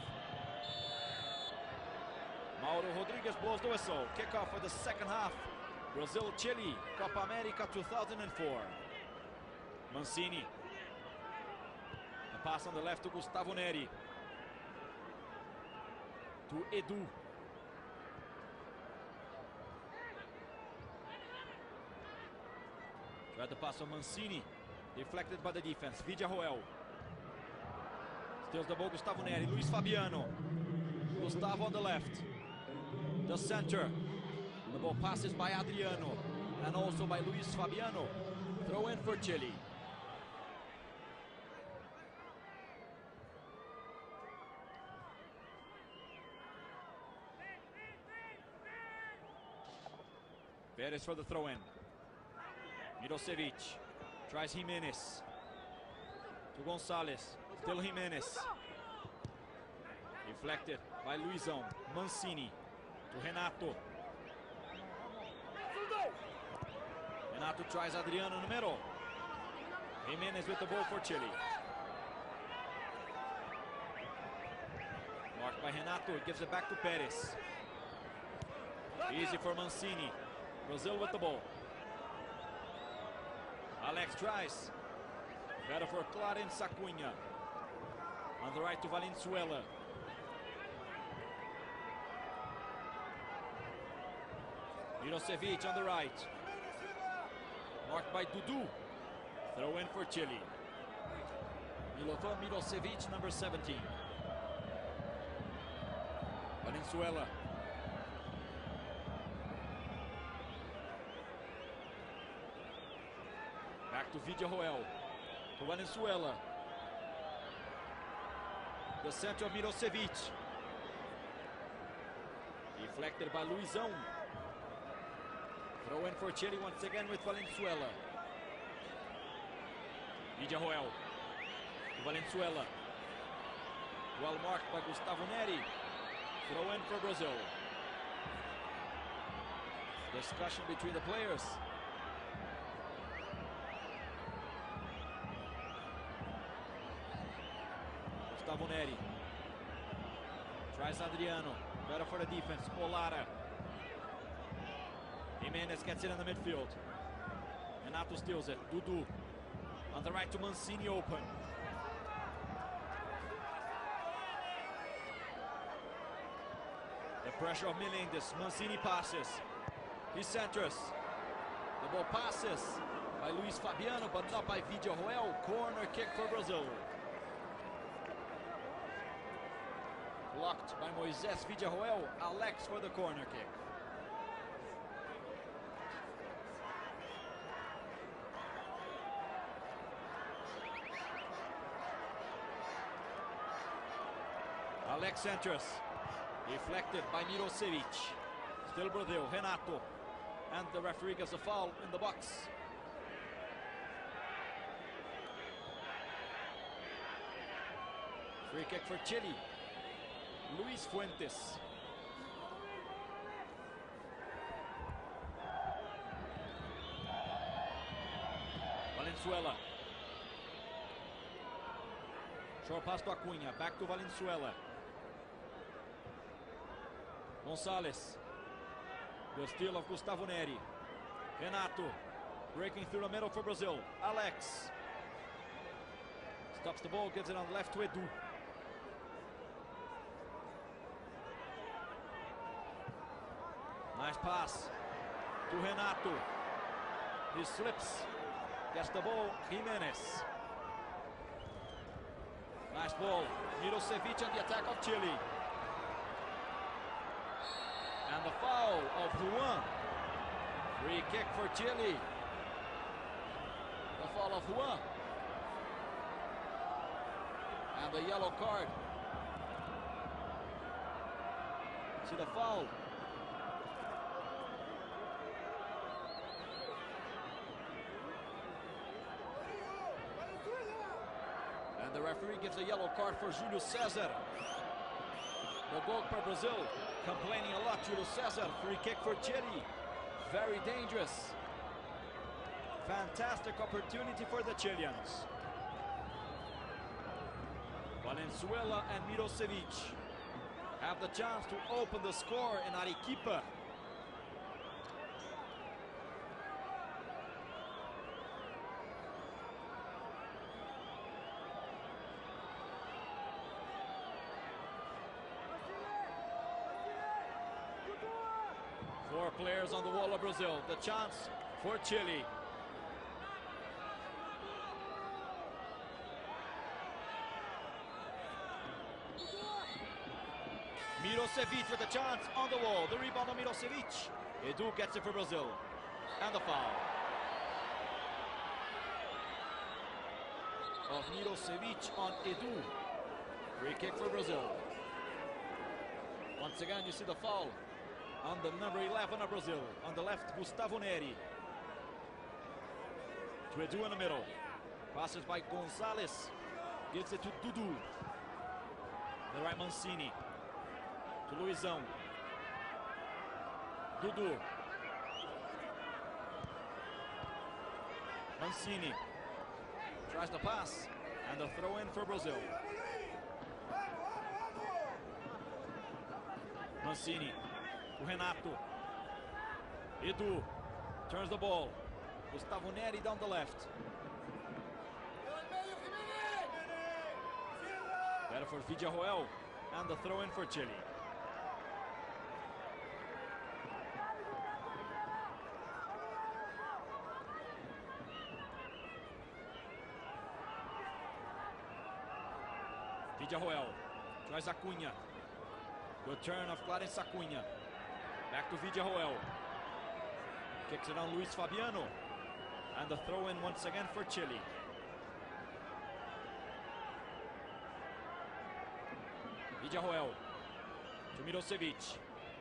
Mauro Rodrigues blows the whistle. Kickoff for the second half. Brazil-Chile, Copa America two thousand four. Mancini. The pass on the left to Gustavo Neri. To Edu. Tried the pass on Mancini. Deflected by the defense. Villarroel. Steals the ball, Gustavo Neri. Luis Fabiano. Gustavo on the left. The center. The ball passes by Adriano. And also by Luis Fabiano. Throw in for Chile. Perez for the throw-in. Mirosevic tries Jimenez. To Gonzalez. Still Jimenez. Deflected by Luizão. Mancini. To Renato. Renato tries Adriano in the middle. Jimenez with the ball for Chile. Marked by Renato. Gives it back to Perez. Easy for Mancini. Brazil with the ball. Alex tries. Better for Clarence Acunha. On the right to Valenzuela. Mirosevic on the right. Marked by Dudu. Throw in for Chile. Milovan Mirosevic, number seventeen. Valenzuela. Back to Villarroel. To Valenzuela. The center of Mirosevic. Deflected by Luizão. Throw in for Chile once again with Valenzuela. Villarroel. To Valenzuela. Well marked by Gustavo Neri. Throw in for Brazil. Discussion between the players. Gustavo Neri. Tries Adriano. Better for the defense. Olara. Jimenez gets it in the midfield. Renato steals it. Dudu. On the right to Mancini open. The pressure of Melendez. Mancini passes. He centers. The ball passes by Luis Fabiano, but not by Villarroel. Corner kick for Brazil. Blocked by Moisés Villarroel. Alex for the corner kick. Alex centers. Deflected by Mirosevic. Still Brazil. Renato. And the referee gets a foul in the box. Free kick for Chile. Luis Fuentes. Valenzuela. Short pass to Acunha. Back to Valenzuela. Gonzalez. The steal of Gustavo Neri. Renato. Breaking through the middle for Brazil. Alex. Stops the ball. Gives it on the left to Edu. Nice pass to Renato. He slips. Gets the ball. Jimenez. Nice ball. Mirosevic on the attack of Chile. And the foul of Juan. Free kick for Chile. The foul of Juan. And the yellow card. See the foul. And the referee gives a yellow card for Julio César. The goalkeeper Brazil complaining a lot. Julio César. Free kick for Chile. Very dangerous. Fantastic opportunity for the Chileans. Valenzuela and Mirosevic have the chance to open the score in Arequipa. Four players on the wall of Brazil. The chance for Chile. Mirosevic with a chance on the wall. The rebound on Mirosevic. Edu gets it for Brazil. And the foul of Mirosevic on Edu. Free kick for Brazil. Once again, you see the foul on the number eleven of Brazil. On the left, Gustavo Neri. To Edu in the middle. Passes by Gonzalez. Gives it to Dudu. The right Mancini. To Luizão. Dudu. Mancini. Tries the pass. And the throw in for Brazil. Mancini. To Renato. Edu turns the ball. Gustavo Neri down the left. Better for Villarroel. And the throw in for Chile. Villarroel tries Acunha. Good turn of Clarence Acunha. Back to Villarroel. Kicks it on Luis Fabiano. And the throw in once again for Chile. Villarroel to Milosevic.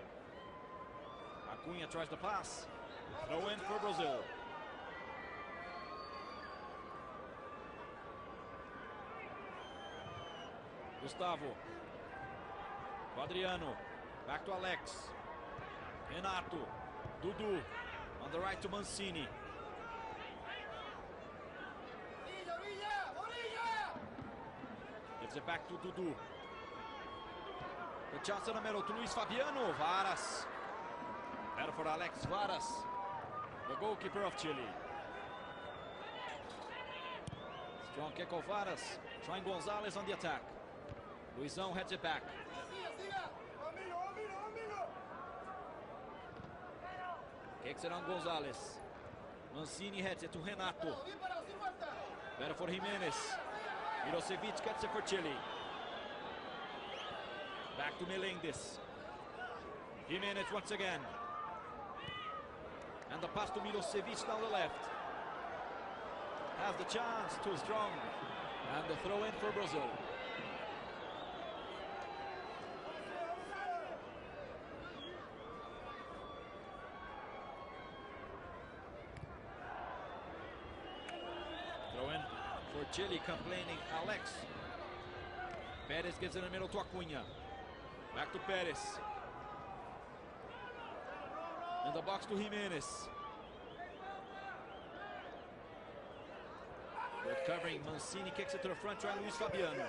Acunha tries the pass. Throw in for Brazil. Gustavo. To Adriano. Back to Alex. Renato. Dudu. On the right to Mancini. Gives it back to Dudu. The chance in the middle to Luis Fabiano. Varas. Better for Alex Varas, the goalkeeper of Chile. Strong kick of Varas. Trying Gonzalez on the attack. Luizão heads it back. Kicks it on Gonzalez. Mancini heads it to Renato. Better for Jimenez. Milosevic gets it for Chile. Back to Melendez. Jimenez once again. And the pass to Milosevic down the left. Has the chance, too strong. And the throw in for Brazil. Throw in for Chile, complaining Alex. Perez gets in the middle to Acunha. Back to Perez. In the box to Jimenez. Good covering. Mancini kicks it to the front, trying Luis Fabiano.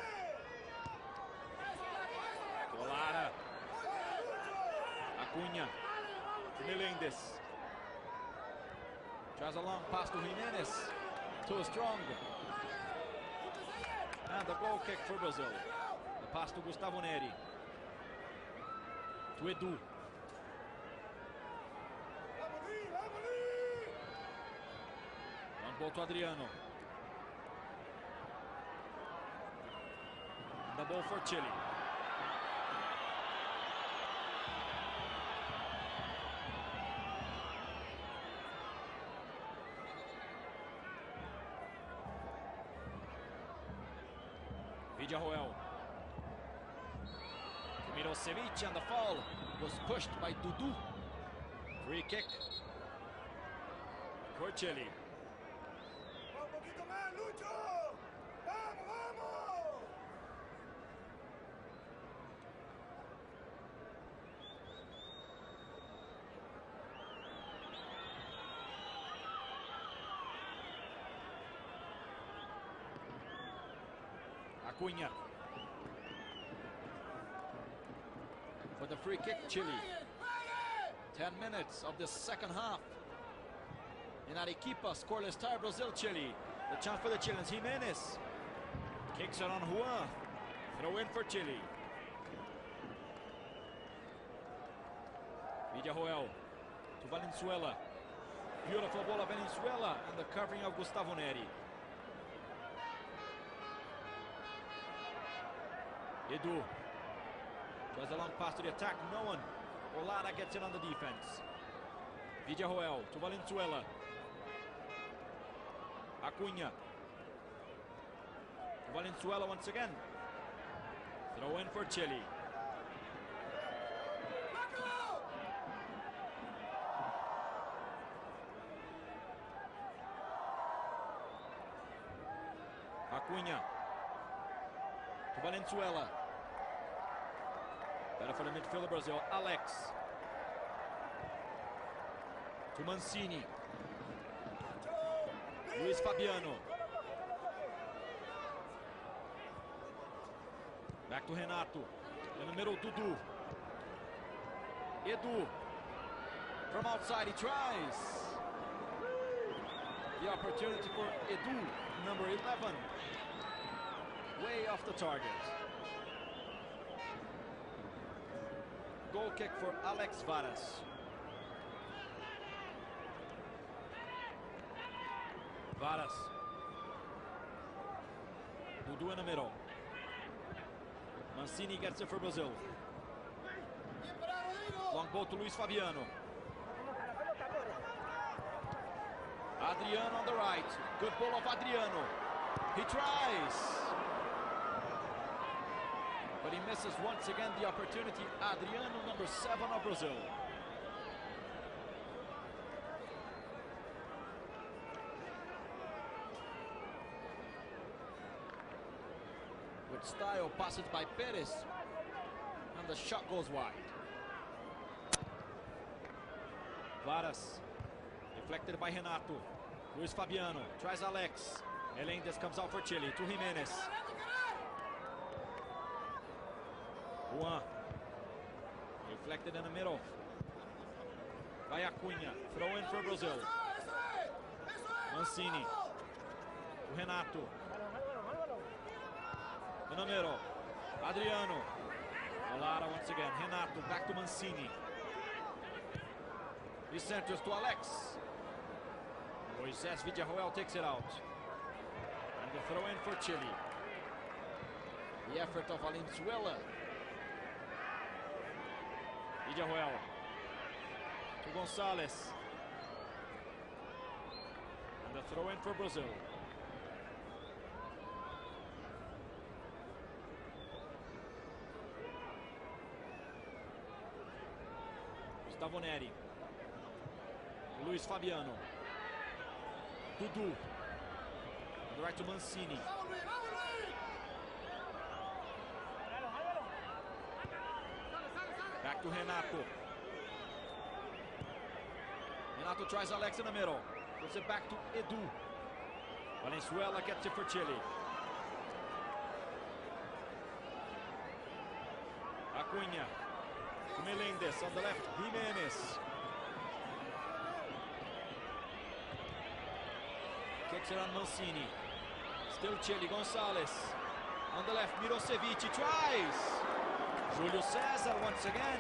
Lara. Acunha. Melendez. Tries a long pass to Jimenez. Too strong. And the goal kick for Brazil. The pass to Gustavo Neri. To Edu. Ball to Adriano. The ball for Chile. Villarroel. Milosevic, and the fall was pushed by Dudu. Free kick for Chile. Acunha. For the free kick, Chile. ten minutes of the second half. In Arequipa, scoreless tie, Brazil, Chile. The chance for the Chileans, Jimenez. Kicks it on Juan. Throw in for Chile. Villarroel to Valenzuela. Beautiful ball of Valenzuela, and the covering of Gustavo Neri. Edu tries a long pass to the attack. No one. Olada gets it on the defense. Villarroel to Valenzuela. Acunha. Valenzuela once again. Throw in for Chile. Acunha to Valenzuela. Better for the midfielder, Brazil. Alex to Mancini. Luis Fabiano. Back to Renato. In the middle, Dudu. Edu. From outside, he tries. The opportunity for Edu, number eleven. Way off the target. Goal kick for Alex Varas. Varas. Dudu in the middle. Mancini gets it for Brazil. Long ball to Luis Fabiano. Adriano on the right. Good ball of Adriano. He tries. But he misses once again the opportunity. Adriano, number seven of Brazil. With style, passes by Perez. And the shot goes wide. Varas. Deflected by Renato. Luis Fabiano tries Alex. Melendez comes out for Chile to Jimenez. Juan. Deflected in the middle. By Acunha. Throw in for Brazil. Mancini. To Renato. In the middle. Adriano. Olara once again. Renato back to Mancini. He centers to Alex. Moises Villarroel takes it out. And the throw in for Chile. The effort of Valenzuela. Villarroel. To Gonzalez. And the throw in for Brazil. Gustavo Neri. Luis Fabiano. Dudu. On the right to Mancini. Back to Renato. Renato tries Alex in the middle. Gives it back to Edu. Valenzuela gets it for Chile. Acunha. To Melendez on the left. Jimenez. Kicks it on Mancini. Still Chile. Gonzalez. On the left. Mirosevic tries. Julio Cesar once again.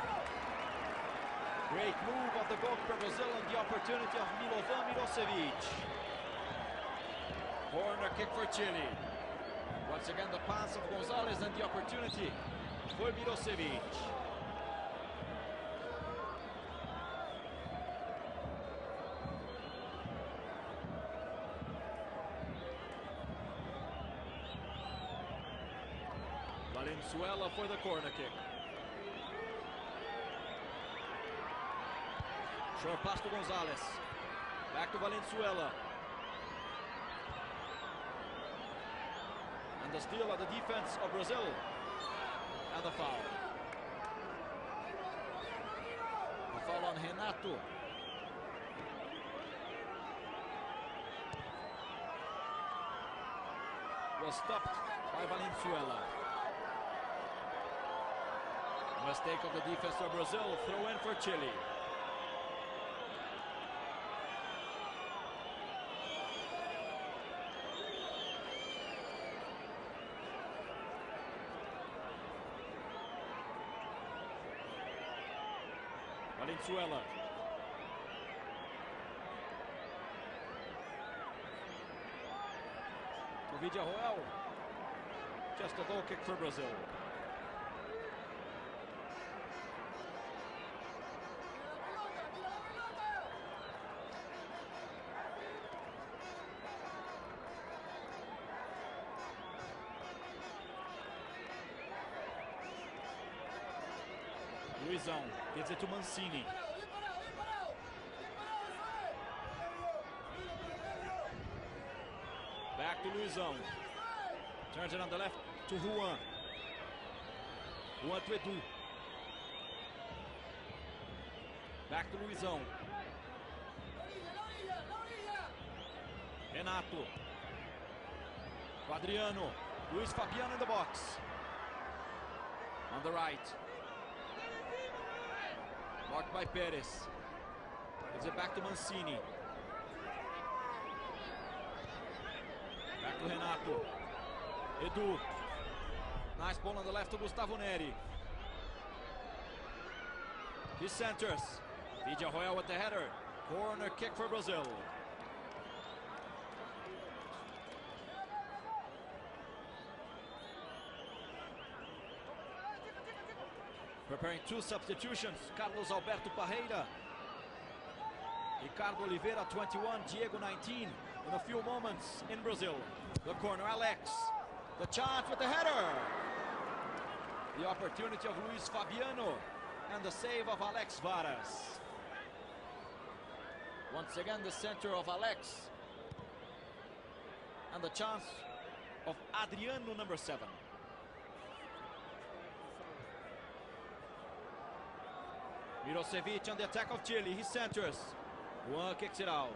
Great move of the goalkeeper Brazil and the opportunity of Milovan Mirosevic. Corner kick for Chile. Once again the pass of Gonzalez and the opportunity for Mirosevic. Valenzuela for the corner kick. Short pass to Gonzalez. Back to Valenzuela. And the steal of the defense of Brazil. And the foul. The foul on Renato. Was stopped by Valenzuela. Mistake of the defense of Brazil. Throw in for Chile. Valenzuela. To Villarroel. Just a goal kick for Brazil. Luizão gives it to Mancini. Back to Luizão. Turns it on the left to Juan. Juan to Edu. Back to Luizão. Renato. To Adriano. Luis Fabiano in the box. On the right. Marked by Perez. Gives it back to Mancini. Back to Renato. Edu. Nice ball on the left to Gustavo Neri. He centers. Villarroel with the header. Corner kick for Brazil. Preparing two substitutions. Carlos Alberto Parreira. Ricardo Oliveira, twenty-one. Diego, nineteen. In a few moments in Brazil. The corner, Alex. The chance with the header. The opportunity of Luis Fabiano. And the save of Alex Varas. Once again, the center of Alex. And the chance of Adriano, number seven. Mirosevic on the attack of Chile. He centers. Juan kicks it out.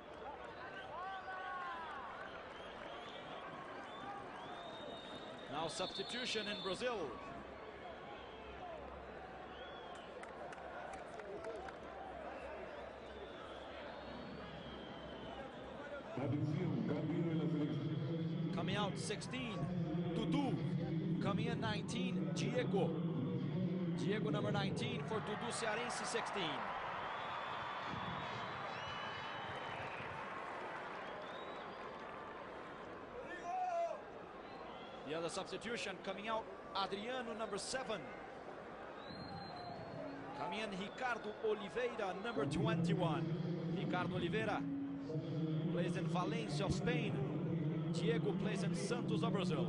Now substitution in Brazil. Coming out sixteen, Dudu. Coming in nineteen, Diego. Diego number nineteen for Dudu Cearense, sixteen. The other substitution coming out, Adriano number seven. Coming in, Ricardo Oliveira, number twenty-one. Ricardo Oliveira plays in Valencia of Spain. Diego plays in Santos of Brazil.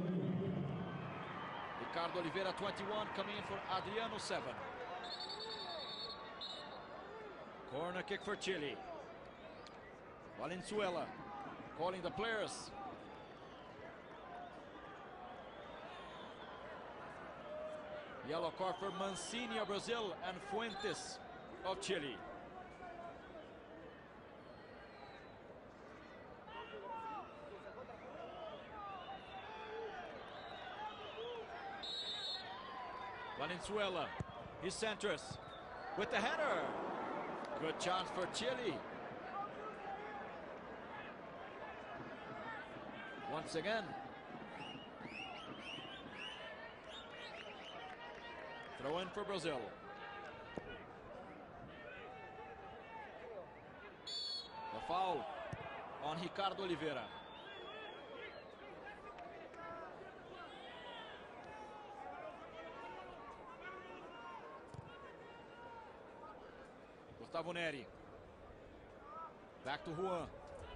Ricardo Oliveira, twenty-one, coming in for Adriano, seven. Corner kick for Chile. Valenzuela calling the players. Yellow card for Mancini of Brazil and Fuentes of Chile. Valenzuela, he centers with the header. Good chance for Chile. Once again. Throw in for Brazil. The foul on Ricardo Oliveira. Gustavo Neri. Back to Juan.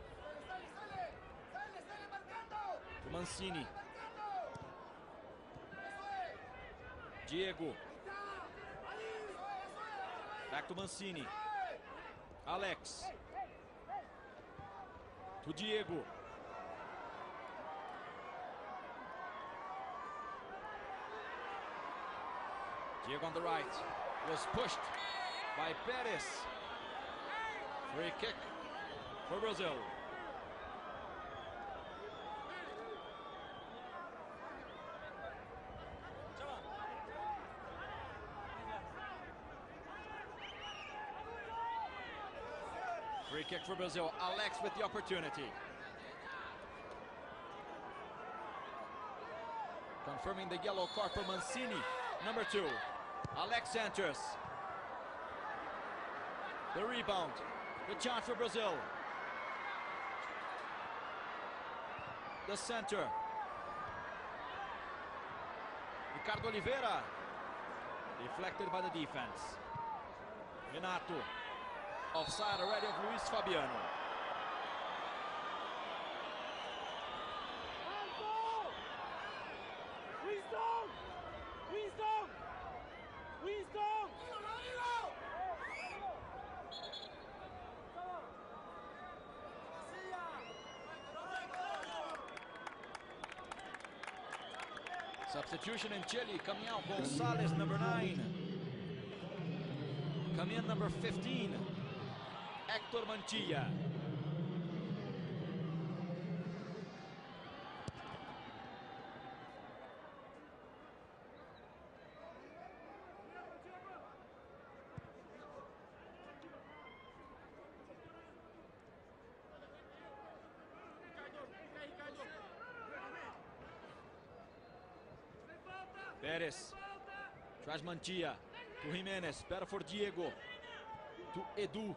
To Mancini. Diego. Back to Mancini. Alex. To Diego. Diego on the right. Was pushed by Perez. Free kick for Brazil. Free kick for Brazil. Alex with the opportunity. Confirming the yellow card for Mancini. Number two. Alex enters. The rebound. The chance for Brazil. The center. Ricardo Oliveira. Deflected by the defense. Renato. Offside already of Luis Fabiano. Wisdom! Wisdom! Wisdom! Substitution in Chile. Coming out, Gonzalez, number nine. Coming in, number fifteen. Hector Mantilla. Pérez. Traz Mantilla. To Jimenez. Better for Diego. To Edu.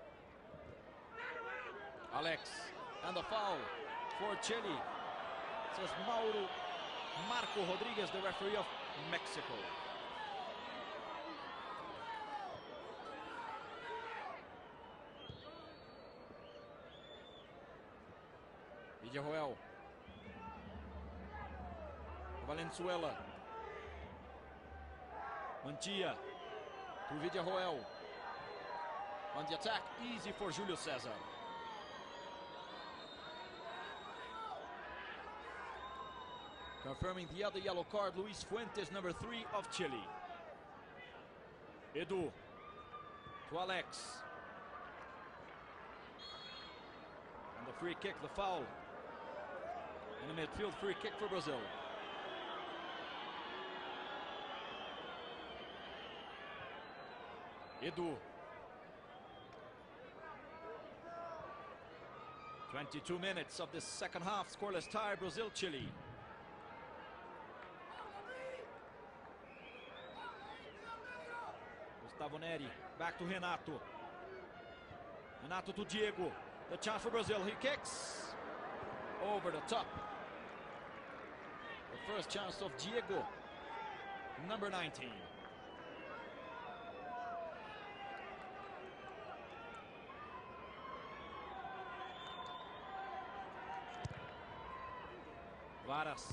Alex. And the foul for Chile. Says Mauro Marco Rodriguez, the referee of Mexico. Villarroel. Valenzuela. Mantilla. To Villarroel. On the attack, easy for Julio Cesar. Confirming the other yellow card, Luis Fuentes, number three of Chile. Edu. To Alex. And the free kick, the foul. In the midfield, free kick for Brazil. Edu. twenty-two minutes of this second half, scoreless tie, Brazil-Chile. Gustavo Neri, back to Renato. Renato to Diego. The chance for Brazil, he kicks. Over the top. The first chance of Diego, number nineteen. Varas.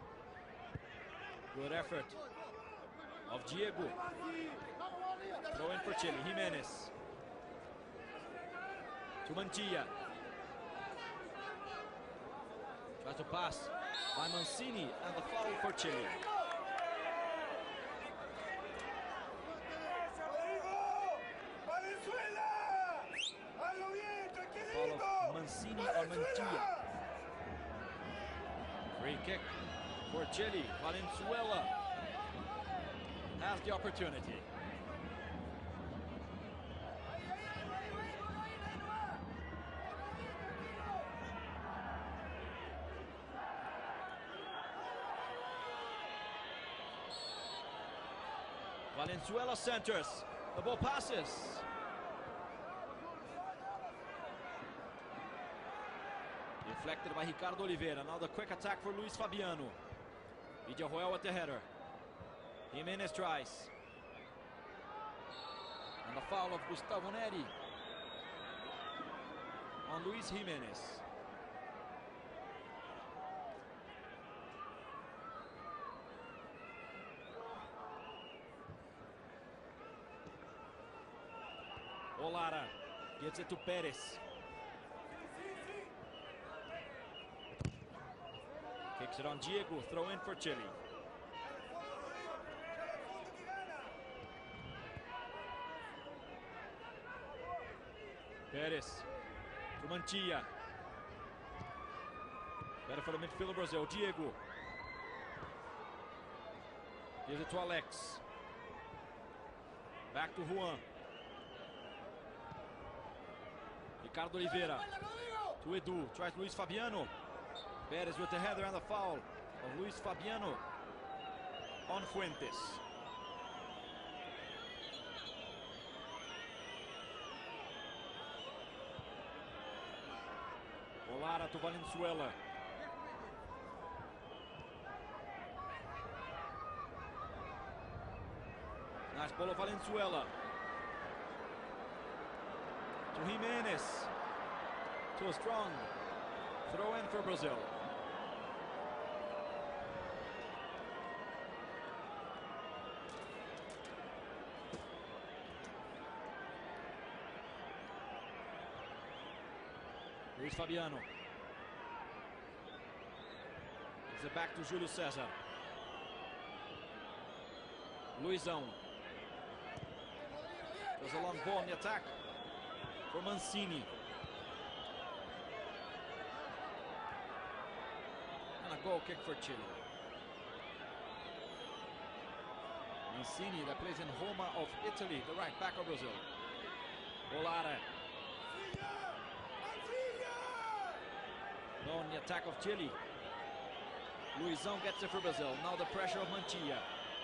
Good effort of Diego. Throw in for Chile. Jimenez. To Mantilla. Tries to pass by Mancini, and the foul for Chile. Foul of Mancini or Mantilla. Free kick for Chile. Valenzuela has the opportunity. Valenzuela centers. The ball passes. Deflected by Ricardo Oliveira. Now the quick attack for Luis Fabiano. Villarroel at the header. Jimenez tries. And the foul of Gustavo Neri on Luis Jimenez. Olara gives it to Perez. Kicks it on Diego, throw in for Chile. Perez to Mantilla. Better for the midfielder Brazil, Diego. Gives it to Alex. Back to Juan. Ricardo Oliveira to Edu, tries Luis Fabiano. Perez with the header and the foul of Luis Fabiano on Fuentes. Olara to Valenzuela. Nice ball of Valenzuela. To Jimenez. Too strong. Throw in for Brazil. Luis Fabiano. Gives it back to Julio Cesar. Luizão. There's a long ball in the attack for Mancini. And a goal kick for Chile. Mancini, that plays in Roma of Italy, the right back of Brazil. Olara. No on the attack of Chile. Luizão gets it for Brazil. Now the pressure of Mantilla.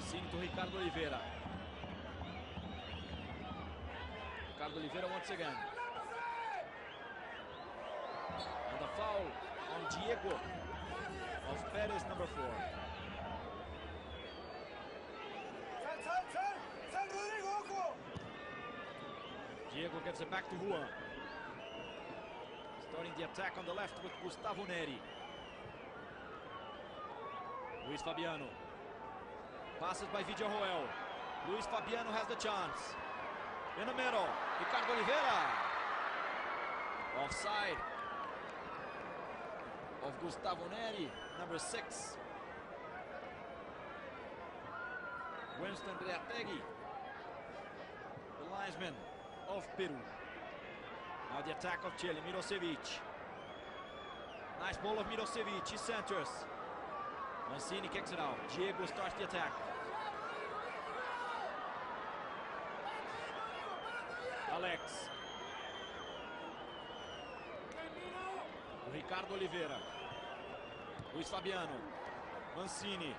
Mancini to Ricardo Oliveira. Ricardo Oliveira once again. And a foul on Diego of Perez, number four. Diego gives it back to Juan. Starting the attack on the left with Gustavo Neri. Luis Fabiano. Passes by Villarroel. Luis Fabiano has the chance. In the middle, Ricardo Oliveira. Offside of Gustavo Neri, number six. Winston Reategui, the linesman of Peru. Now the attack of Chile, Mirosevic. Nice ball of Mirosevic, he centers. Mancini kicks it out. Diego starts the attack. Alex. Ricardo Oliveira. Luis Fabiano. Mancini.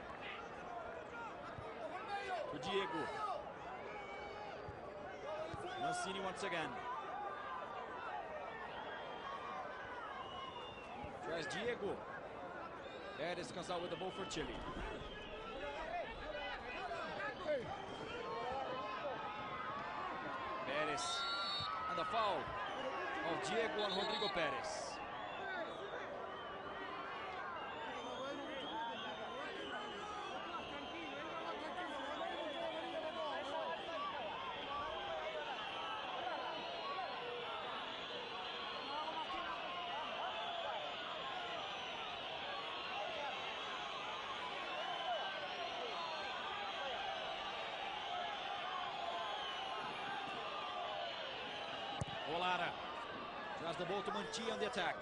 To Diego. Mancini once again. Tries Diego. Perez comes out with the ball for Chile. Perez. And the foul of Diego on Rodrigo Perez. Olara tries the ball to Mantilla on the attack.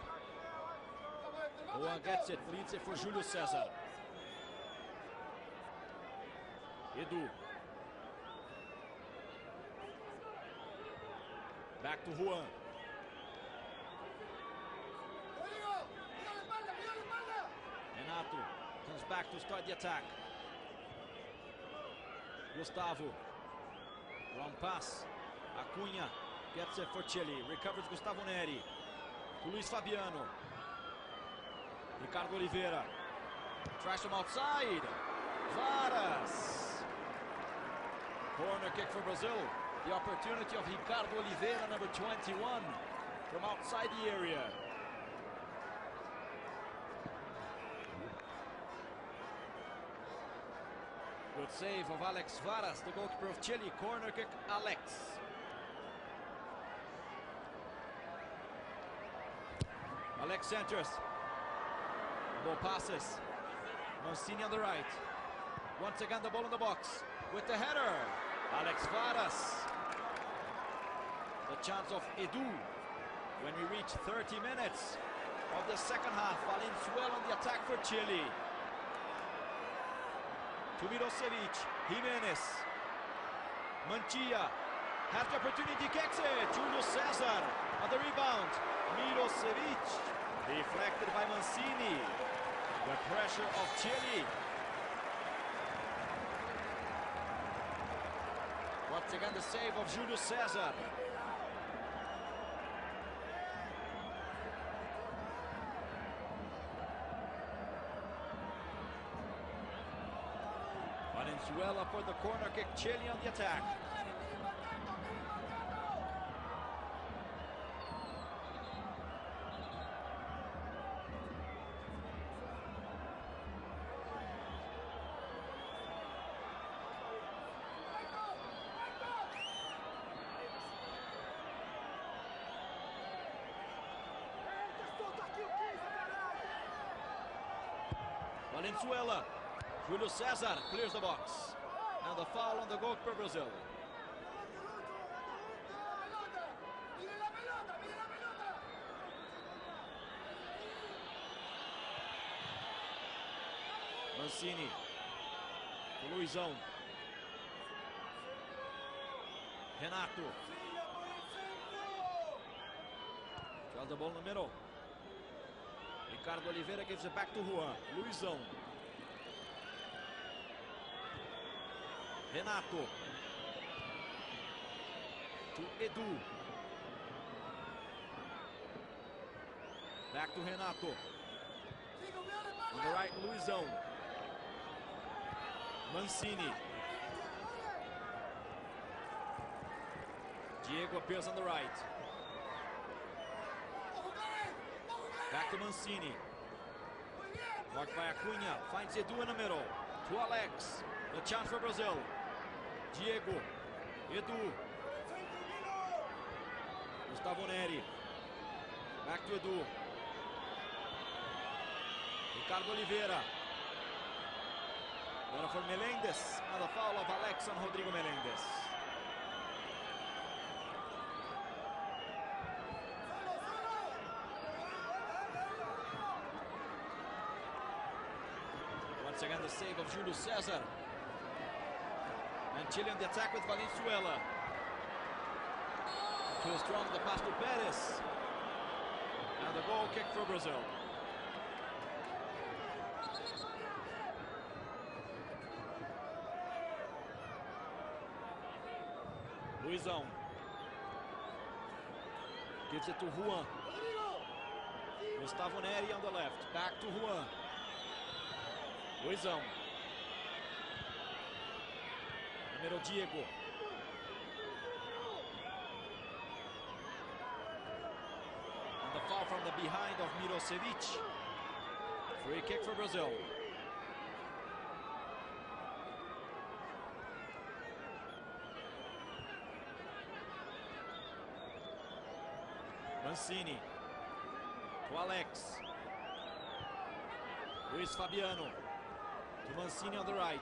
Juan gets it, leads it for Julio Cesar. Edu. Back to Juan. Renato comes back to start the attack. Gustavo. Long pass. Acunha. Gets it for Chile. Recovers Gustavo Neri. To Luis Fabiano. Ricardo Oliveira. Tries from outside. Varas. Corner kick for Brazil. The opportunity of Ricardo Oliveira, number twenty-one, from outside the area. Good save of Alex Varas, the goalkeeper of Chile. Corner kick, Alex. Alex centers. Ball passes. Mancini on the right. Once again the ball in the box with the header. Alex Varas. The chance of Edu when we reach thirty minutes of the second half. Valenzuela on the attack for Chile. To Mirosevic. Jimenez. Mantilla has the opportunity, kicks it. Julio Cesar on the rebound. Mirosevic deflected by Mancini. The pressure of Chile. Once again the save of Julio Cesar. Valenzuela for the corner kick. Chile on the attack. Valenzuela. Julio Cesar clears the box. And the foul on the goalkeeper Brazil. Mancini. To Luizão. Renato. Tries the ball in the middle. Ricardo Oliveira gives it back to Juan. Luizão. Renato. To Edu. Back to Renato. On the right, Luizão. Mancini. Diego appears on the right. Back to Mancini. Marked by Acunha. Finds Edu in the middle. To Alex. The chance for Brazil. Diego. Edu. Gustavo Neri. Back to Edu. Ricardo Oliveira. Agora for Melendez. And the foul of Alex on Rodrigo Melendez. Once again the save of Júlio César. And Chile on the attack with Valenzuela. Too strong, the pass to Perez. And the goal kick for Brazil. Luizão. Gives it to Juan. Gustavo Neri on the left. Back to Juan. Luizão. Número Diego. And the foul from the behind of Mirosevic. Free kick for Brazil. Mancini. To Alex. Luis Fabiano. To Mancini on the right.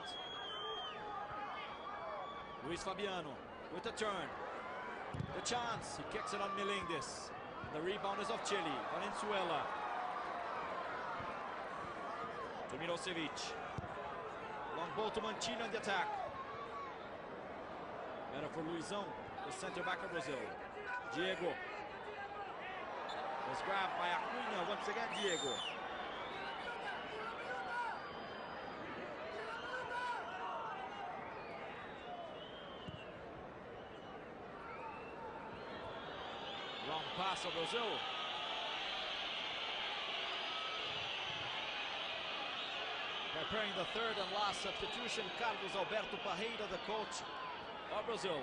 Luis Fabiano with a turn. The chance. He kicks it on Melendez. The rebound is of Chile. Valenzuela. To Mirosevic. Long ball to Mancini on the attack. Better for Luizão, the center back of Brazil. Diego. Was grabbed by Acunha. Once again, Diego. Long pass of Brazil. Preparing the third and last substitution, Carlos Alberto Parreira, the coach of Brazil.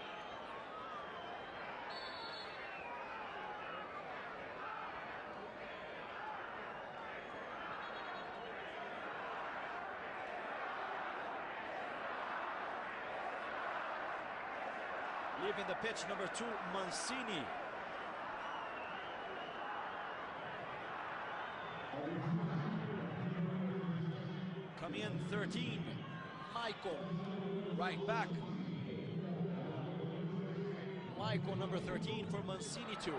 Leaving the pitch, number two, Mancini. Coming in thirteen, Michael, right back. Michael, number thirteen for Mancini too.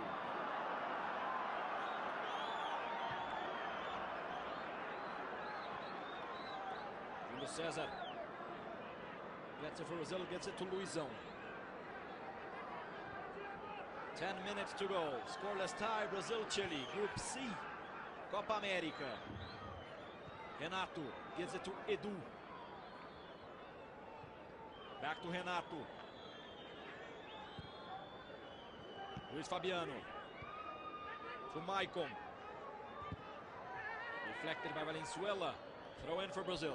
Júlio César gets it for Brazil, gets it to Luizão. Ten minutes to go. Scoreless tie, Brazil-Chile, Group C, Copa América. Renato gives it to Edu. Back to Renato. Luis Fabiano. To Maicon. Deflected by Valenzuela. Throw in for Brazil.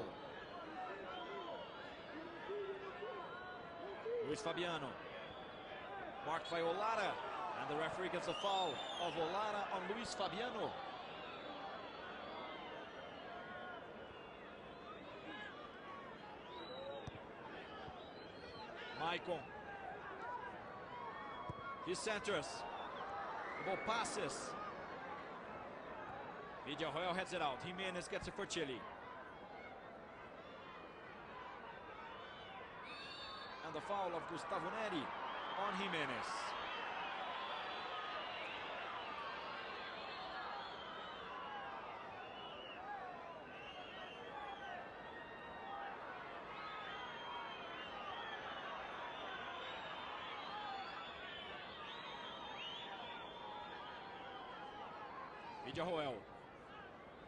Luis Fabiano. Marked by Olara. And the referee gives a foul of Olara on Luis Fabiano. Maicon. He centers. The ball passes. Villarroel heads it out. Jimenez gets it for Chile. And the foul of Gustavo Neri on Jimenez. Villarroel.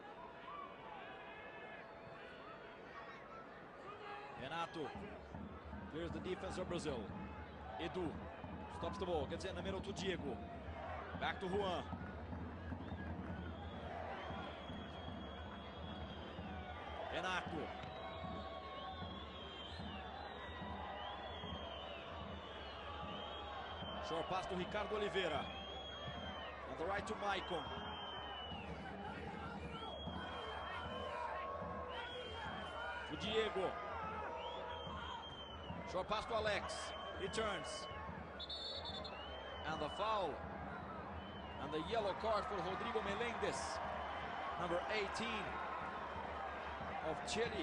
Renato. Clears the defense of Brazil. Edu stops the ball, gets it in the middle to Diego. Back to Juan. Renato. Short pass to Ricardo Oliveira. On the right to Maicon. To Diego. Short pass to Alex. He turns. And the foul. And the yellow card for Rodrigo Melendez. Number eighteen of Chile.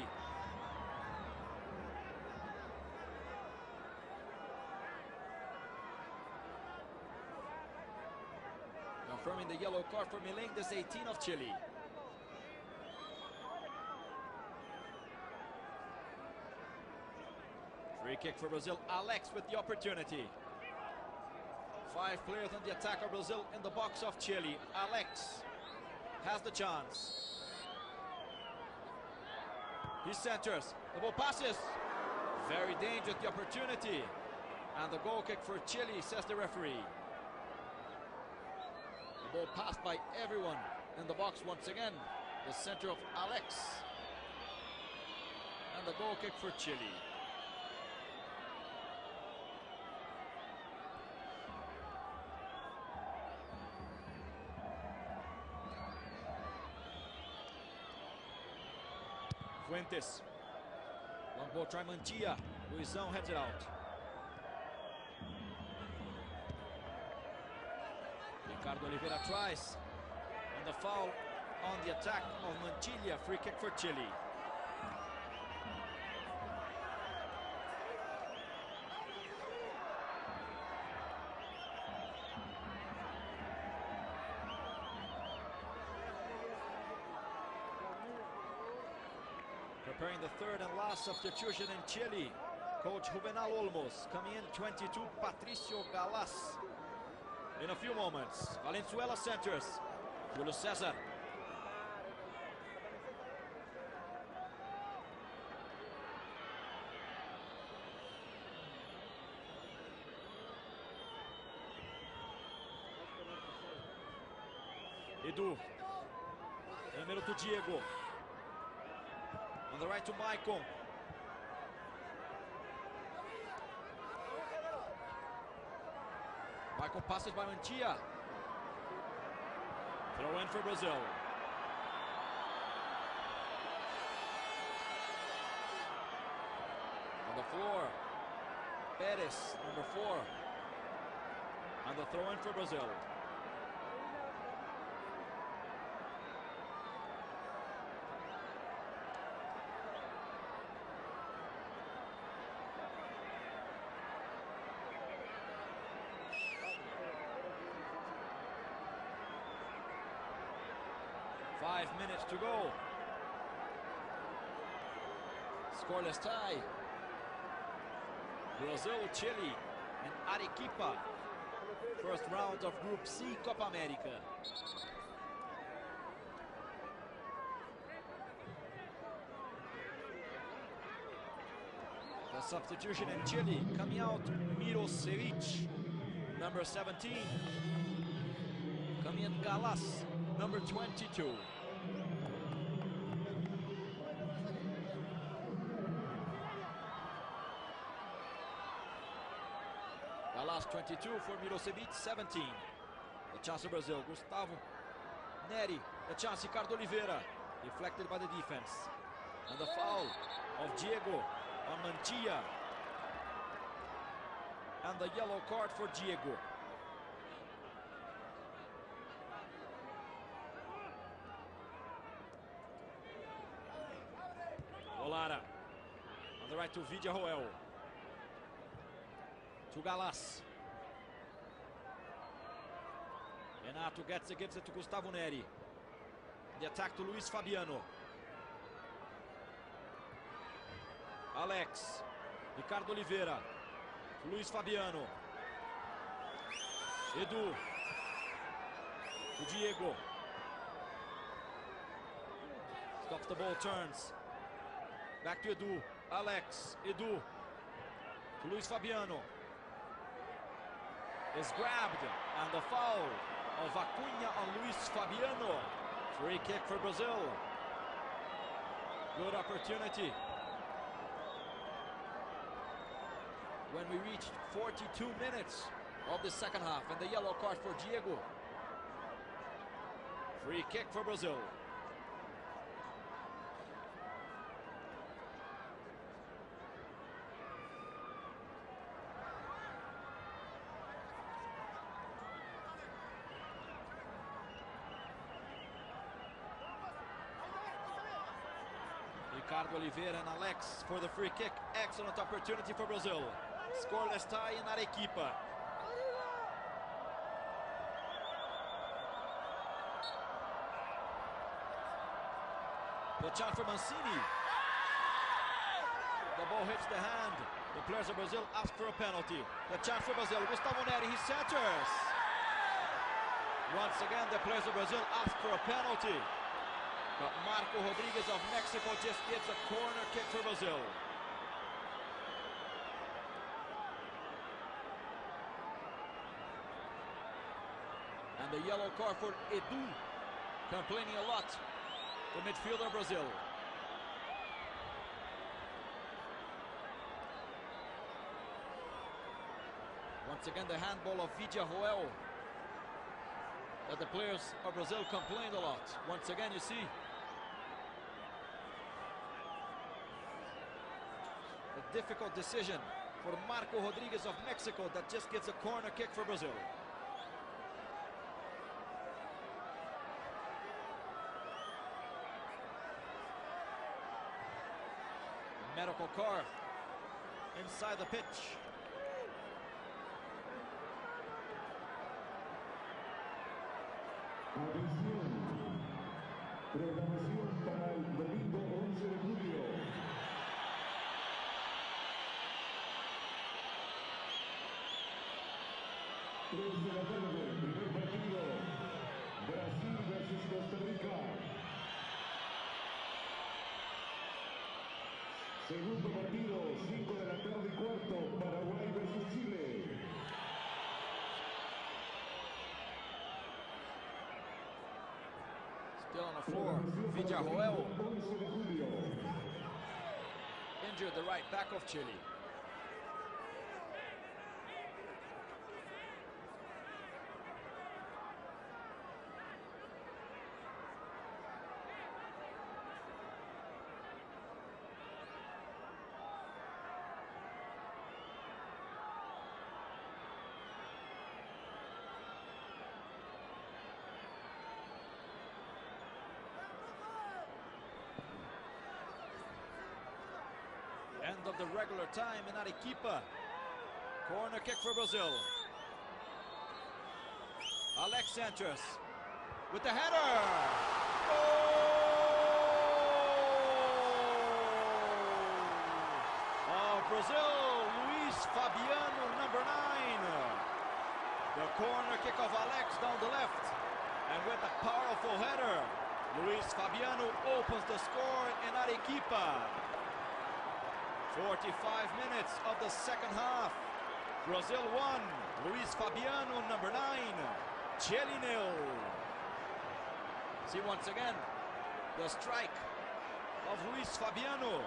Confirming the yellow card for Melendez, eighteen of Chile. Free kick for Brazil. Alex with the opportunity. Five players on the attack of Brazil in the box of Chile. Alex has the chance. He centers. The ball passes. Very dangerous, the opportunity. And the goal kick for Chile, says the referee. The ball passed by everyone in the box once again. The center of Alex. And the goal kick for Chile. Fuentes. Long ball try Mantilla. Luizão heads it out. Ricardo Oliveira tries. And the foul on the attack of Mantilla. Free kick for Chile. Preparing the third and last substitution in Chile. Coach Juvenal Olmos. Coming in, twenty-two, Patricio Galás. In a few moments, Valenzuela centers. Julio Cesar. Edu. In the middle to Diego. On the right to Maicon. Maicon passes by Mantilla. Throw in for Brazil. On the floor, Perez, number four. And the throw in for Brazil. Five minutes to go. Scoreless tie. Brazil, Chile, and Arequipa. First round of Group C, Copa America. The substitution in Chile, coming out, Mirosevic, number seventeen. Coming in, Galás, number twenty-two. Galás twenty-two for Mirosevic, seventeen. The chance of Brazil, Gustavo Neri. The chance, Ricardo Oliveira, deflected by the defense. And the foul of Diego on Mantilla. And the yellow card for Diego. Olara. On the right to Villarroel. To Galás. Renato gets it, gives it to Gustavo Neri. The attack to Luis Fabiano. Alex. Ricardo Oliveira. To Luis Fabiano. Edu. To Diego. Stops the ball, turns. Back to Edu. Alex. Edu. to Luis Fabiano. Is grabbed, and the foul of Acunha on Luis Fabiano. Free kick for Brazil. Good opportunity. When we reached forty-two minutes of the second half, and the yellow card for Diego. Free kick for Brazil. Ricardo Oliveira and Alex for the free kick. Excellent opportunity for Brazil. Scoreless tie in Arequipa. The chance for Mancini. The ball hits the hand. The players of Brazil ask for a penalty. The chance for Brazil. Gustavo Neri, he centers. Once again, the players of Brazil ask for a penalty. But Marco Rodriguez of Mexico just gives a corner kick for Brazil. And the yellow card for Edu, complaining a lot, the midfielder Brazil. Once again, the handball of Villarroel, that the players of Brazil complained a lot. Once again, you see a difficult decision for Marco Rodriguez of Mexico that just gives a corner kick for Brazil. Medical car inside the pitch. Atención, programación para el domingo once de julio. tres de la tarde, primer partido, Brasil versus Costa Rica. Segundo partido, cinco de la tarde y cuarto, Paraguay versus Chile. Still on the floor, Villarroel injured the right back of Chile. End of the regular time in Arequipa. Corner kick for Brazil. Alex Sanchez with the header. Goal of Brazil, Luis Fabiano, number nine. The corner kick of Alex down the left. And with a powerful header, Luis Fabiano opens the score in Arequipa. forty-five minutes of the second half. Brazil won. Luis Fabiano, number nine. Chile nil. See once again the strike of Luis Fabiano.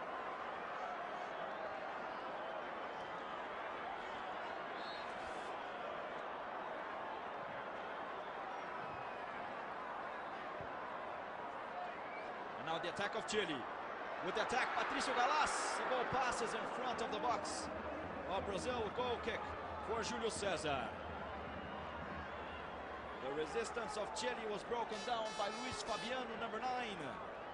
And now the attack of Chile. With the attack, Patricio Galás. The ball passes in front of the box of Brazil. Goal kick for Julio Cesar. The resistance of Chile was broken down by Luis Fabiano, number nine.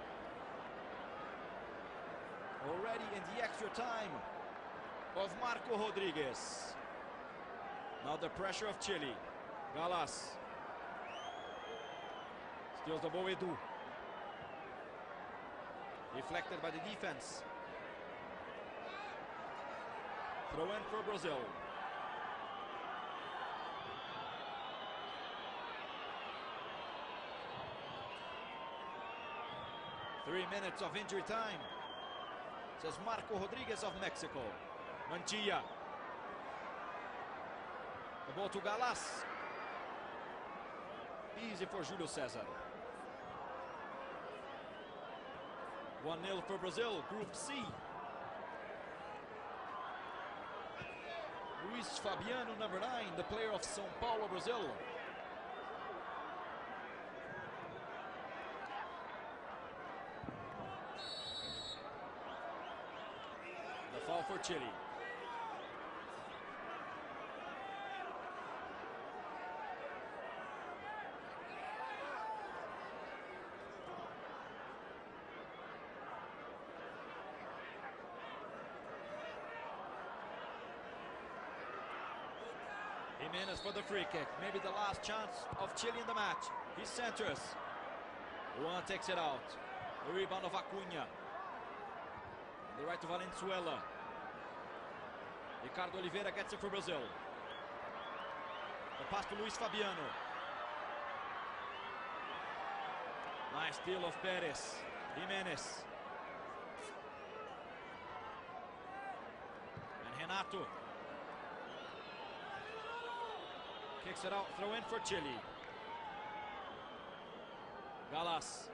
Already in the extra time of Marco Rodriguez. Now the pressure of Chile. Galás. Steals the ball, Edu. Deflected by the defense. Throw in for Brazil. Three minutes of injury time, says Marco Rodriguez of Mexico. Mantilla. The ball to Gallas. Easy for Julio Cesar. one nil for Brazil, Group C. Luis Fabiano, number nine, the player of São Paulo, Brazil. The foul for Chile. Jimenez for the free kick. Maybe the last chance of Chile in the match. He centers. Juan takes it out. The rebound of Acuna. The right to Valenzuela. Ricardo Oliveira gets it for Brazil. The pass to Luis Fabiano. Nice steal of Perez. Jimenez. And Renato. Kicks it out, throw in for Chile. Gallas.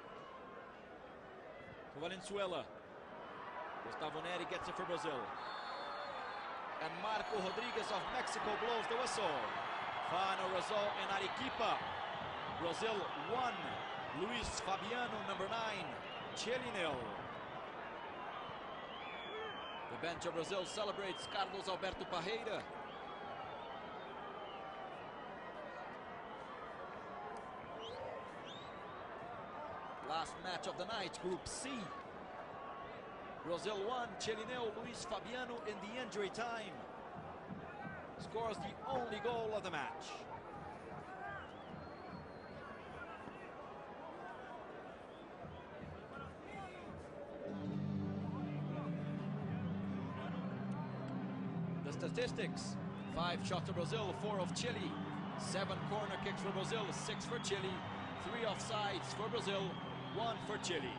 To Valenzuela. Gustavo Neri gets it for Brazil. And Marco Rodriguez of Mexico blows the whistle. Final result in Arequipa. Brazil one. Luis Fabiano, number nine. Chile nil. The bench of Brazil celebrates Carlos Alberto Parreira. Last match of the night, Group C. Brazil one, Chile nil. Luis Fabiano in the injury time scores the only goal of the match. The statistics: five shots to Brazil, four of Chile. Seven corner kicks for Brazil, six for Chile. Three offsides for Brazil, one for Chile.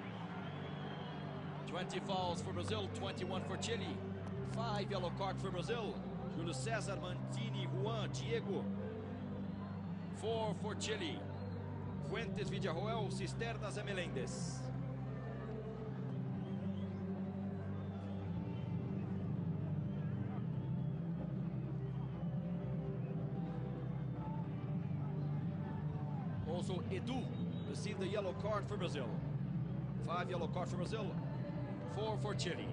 twenty fouls for Brazil, twenty-one for Chile. Five yellow cards for Brazil. Julio Cesar, Mantini, Juan, Diego. Four for Chile. Fuentes, Villarroel, Cisternas, and Melendez. Also, Edu received the yellow card for Brazil. Five yellow cards for Brazil, four for Chile.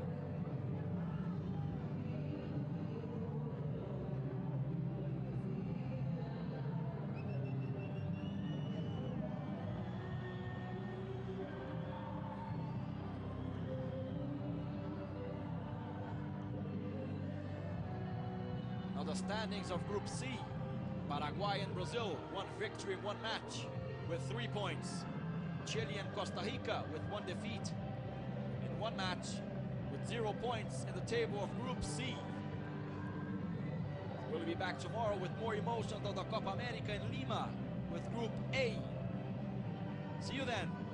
Now the standings of Group C. Paraguay and Brazil, one victory, one match with three points. Chile and Costa Rica with one defeat in one match with zero points in the table of Group C. We'll be back tomorrow with more emotions of the Copa America in Lima with Group A. See you then.